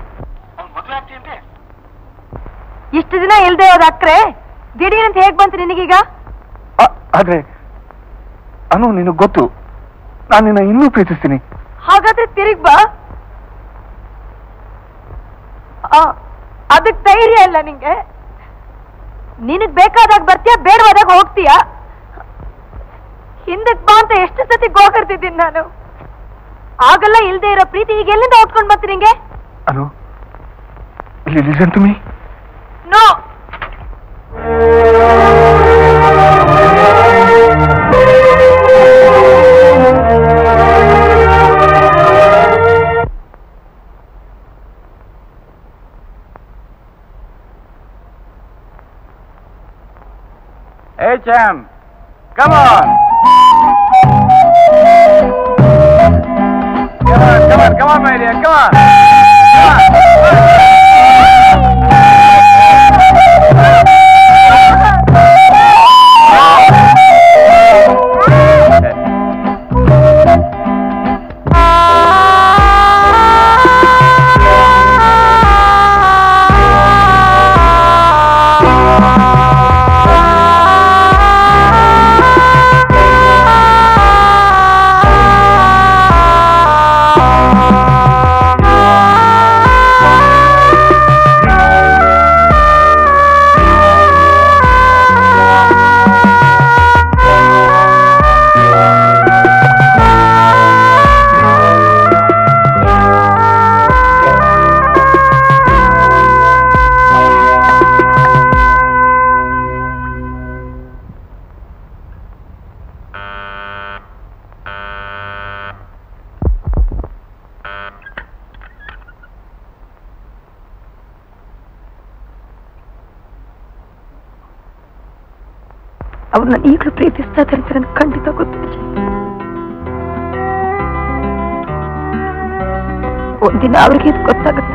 ಇಷ್ಟು ದಿನ ಇಲ್ದೆ ಹೋದ ಅಕ್ರೆ ದಿಢೀರಂತ ಹೇಗ್ ಬಂತು ನಿನಗೀಗ? ಆದ್ರೆ ಅನು, ನಿನಗ್ ಗೊತ್ತು, ನಾನು ನಿನ್ನ ಇನ್ನೂ ಪ್ರೀತಿಸ್ತೀನಿ. ಹಾಗಾದ್ರೆ ತಿರುಗ್ ಬಾ. ಅದಕ್ ಧೈರ್ಯ ಇಲ್ಲ ನಿಂಗೆ? ನಿನಗ್ ಬೇಕಾದಾಗ ಬರ್ತೀಯ, ಬೇಡವಾದಾಗ ಹೋಗ್ತೀಯ. ಹಿಂದಕ್ ಬಾ ಅಂತ ಎಷ್ಟು ಸತಿ ಗೋಕರ್ತಿದ್ದೀನಿ ನಾನು. ಆಗಲ್ಲ ಇಲ್ದೇ ಇರೋ ಪ್ರೀತಿ ಈಗ ಎಲ್ಲಿಂದ ಹೊತ್ಕೊಂಡ್ ಬರ್ತೀನಿ ನಿಂಗೆ? ಅನು, ಇಲ್ಲಿ listen to me. No. Hey, Cham, come on. Come on, my dear, come on. ಅವ್ರು ನಾನು ಈಗಲೂ ಪ್ರೀತಿಸ್ತಾ ಇದ್ದಾರೆ ಅಂತ ನನಗೆ ಖಂಡಿತ ಗೊತ್ತು ವಿಜಯ್. ಒಂದಿನ ಅವ್ರಿಗೆ ಇದು ಗೊತ್ತಾಗುತ್ತೆ.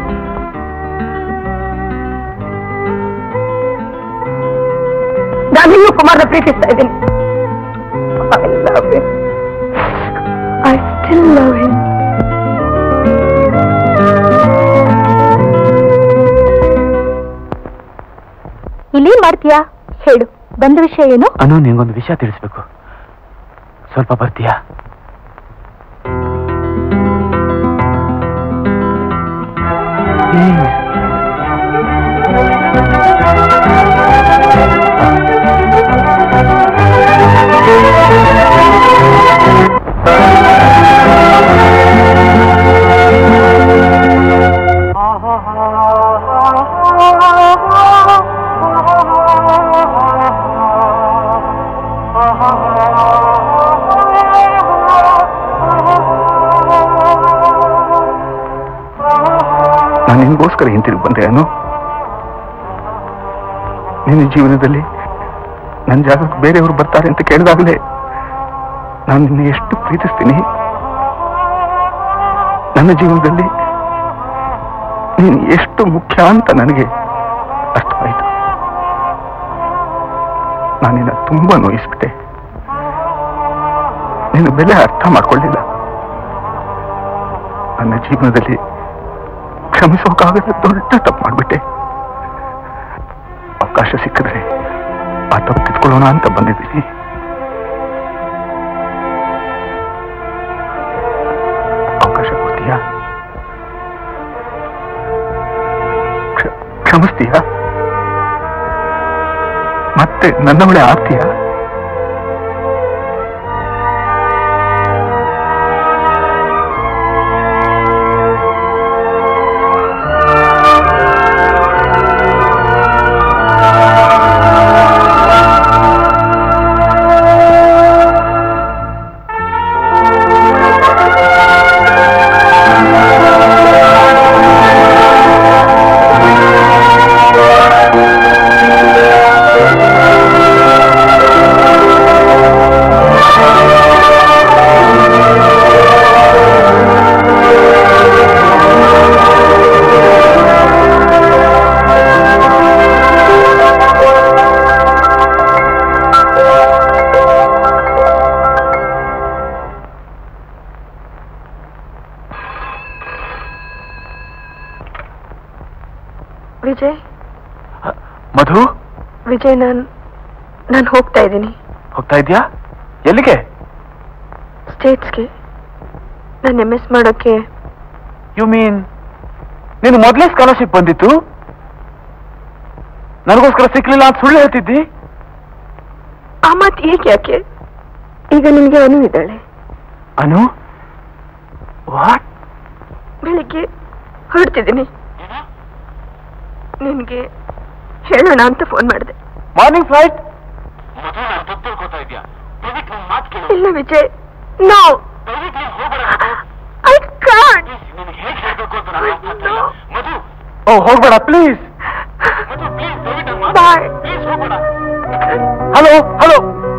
ನಾನು ಇನ್ನೂ ಕುಮಾರ್ನ ಪ್ರೀತಿಸ್ತಾ ಇದ್ದೀನಿ. I love him. I still love him. ಇಲ್ಲಿ ಮಾಡ್ತೀಯಾ? ಹೇಳು, ಬಂದ ವಿಷಯ ಏನು? ಅನು, ನಿಂಗೊಂದು ವಿಷಯ ತಿಳಿಸ್ಬೇಕು. ಸ್ವಲ್ಪ ಬರ್ತೀಯಾ? ನಾನು ನಿನ್ಗೋಸ್ಕರ ಹಿಂತಿರುಗಿ ಬಂದೆ ಅನು. ನಿನ್ನ ಜೀವನದಲ್ಲಿ ನನ್ನ ಜಾಗಕ್ಕೆ ಬೇರೆಯವರು ಬರ್ತಾರೆ ಅಂತ ಕೇಳಿದಾಗಲೇ ನಾನು ನಿನ್ನ ಎಷ್ಟು ಪ್ರೀತಿಸ್ತೀನಿ. ನನ್ನ ಜೀವನದಲ್ಲಿ ನೀನು ಎಷ್ಟು ಮುಖ್ಯ ಅಂತ ನನಗೆ ಅರ್ಥವಾಯಿತು. ನಾನಿನ್ನ ತುಂಬಾ ನೋಯಿಸ್ಬಿಟ್ಟೆ. ನಿನ್ನ ಬೆಲೆ ಅರ್ಥ ಮಾಡ್ಕೊಳ್ಳಿಲ್ಲ. ನನ್ನ ಜೀವನದಲ್ಲಿ ಕ್ಷಮಿಸೋಕಾಗದ ದೊಡ್ಡ ತಪ್ಪು ಮಾಡ್ಬಿಟ್ಟೆ. ಅವಕಾಶ ಸಿಕ್ಕಿದ್ರೆ ಆ ತಪ್ಪು ತಿದ್ಕೊಳ್ಳೋಣ ಅಂತ ಬಂದಿದ್ದೀನಿ. ಅವಕಾಶ ಕೊಡ್ತೀಯಾ? ಕ್ಷಮಿಸ್ತೀಯಾ? ಮತ್ತೆ ನನ್ನವಳೆ ಆಗ್ತೀಯಾ? ವಿಜಯ್, ಮಧು, ವಿಜಯ್, ನಾನು ಹೋಗ್ತಾ ಇದ್ದೀನಿ. ಹೋಗ್ತಾ ಇದ್ಯಾ? ಎಲ್ಲಿಗೆ? ಸ್ಟೇಟ್ಸ್ಗೆ. ನಾನು MS ಮಾಡೋಕ್ಕೆ. ಯು ಮೀನ್ ನೀನು ಮೊದಲೇ ಸ್ಕಾಲರ್ಶಿಪ್ ಬಂದಿತ್ತು, ನನಗೋಸ್ಕರ ಸಿಕ್ಲಿಲ್ಲ ಅಂತ ಸುಳ್ಳು ಹೇಳ್ತಿದ್ದಿ? ಆ ಮಾತು ಏಕೆ ಯಾಕೆ? ಈಗ ನಿಮಗೆ ಅನು ಇದ್ದಾಳೆ. ಅನು? ವಾಟ್? ಬೆಳಿಗ್ಗೆ ಹೊರಡ್ತಿದ್ದೀನಿ. ನಿನ್ಗೆ ಹೇಳೋಣ ಅಂತ ಫೋನ್ ಮಾಡಿದೆ. Morning flight? ಇಲ್ಲ Vijay, no, I can't. Oh, ಹೋಗ್ಬೇಡ please. Bye. Hello hello.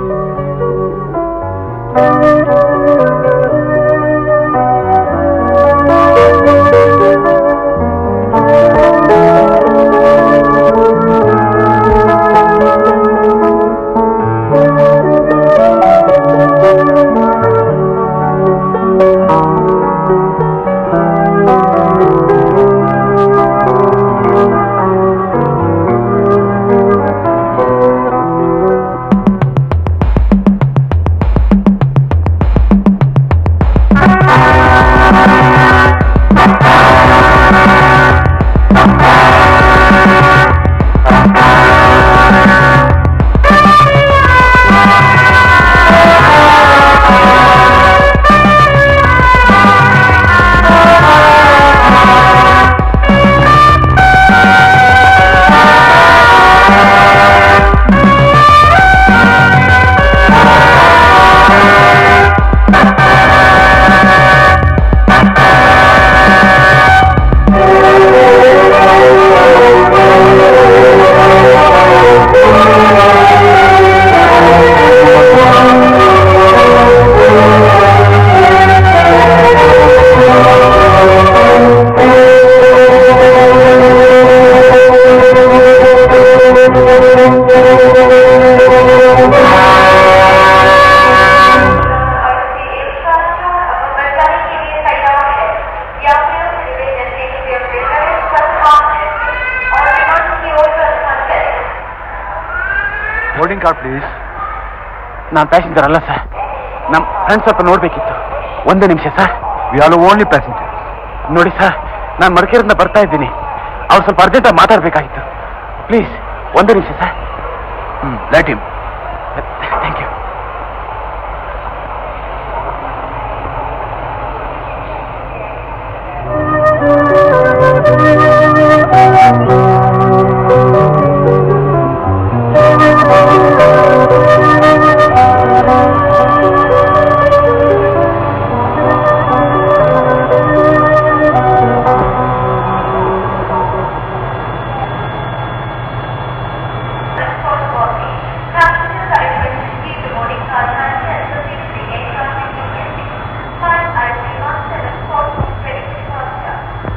Please. ನಾನು ಪ್ಯಾಸೆಂಜರ್ ಅಲ್ಲ ಸರ್, ನಮ್ಮ ಫ್ರೆಂಡ್ ಸ್ವಲ್ಪ ನೋಡ್ಬೇಕಿತ್ತು. ಒಂದೇ ನಿಮಿಷ sir. We are only passenger. ನೋಡಿ ಸರ್, ನಾನು ಮಡಿಕೇರಿಯಿಂದ ಬರ್ತಾ ಇದ್ದೀನಿ. ಅವ್ರು ಸ್ವಲ್ಪ ಅರ್ಜೆಂಟಾಗಿ ಮಾತಾಡಬೇಕಾಗಿತ್ತು. ಪ್ಲೀಸ್ ಒಂದೇ ನಿಮಿಷ sir. Let him. Thank you.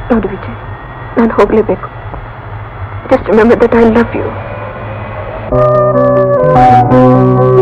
ನೋಡಿ ವಿಜಯ್, ನಾನು ಹೋಗಲೇಬೇಕು. Just remember that I love you.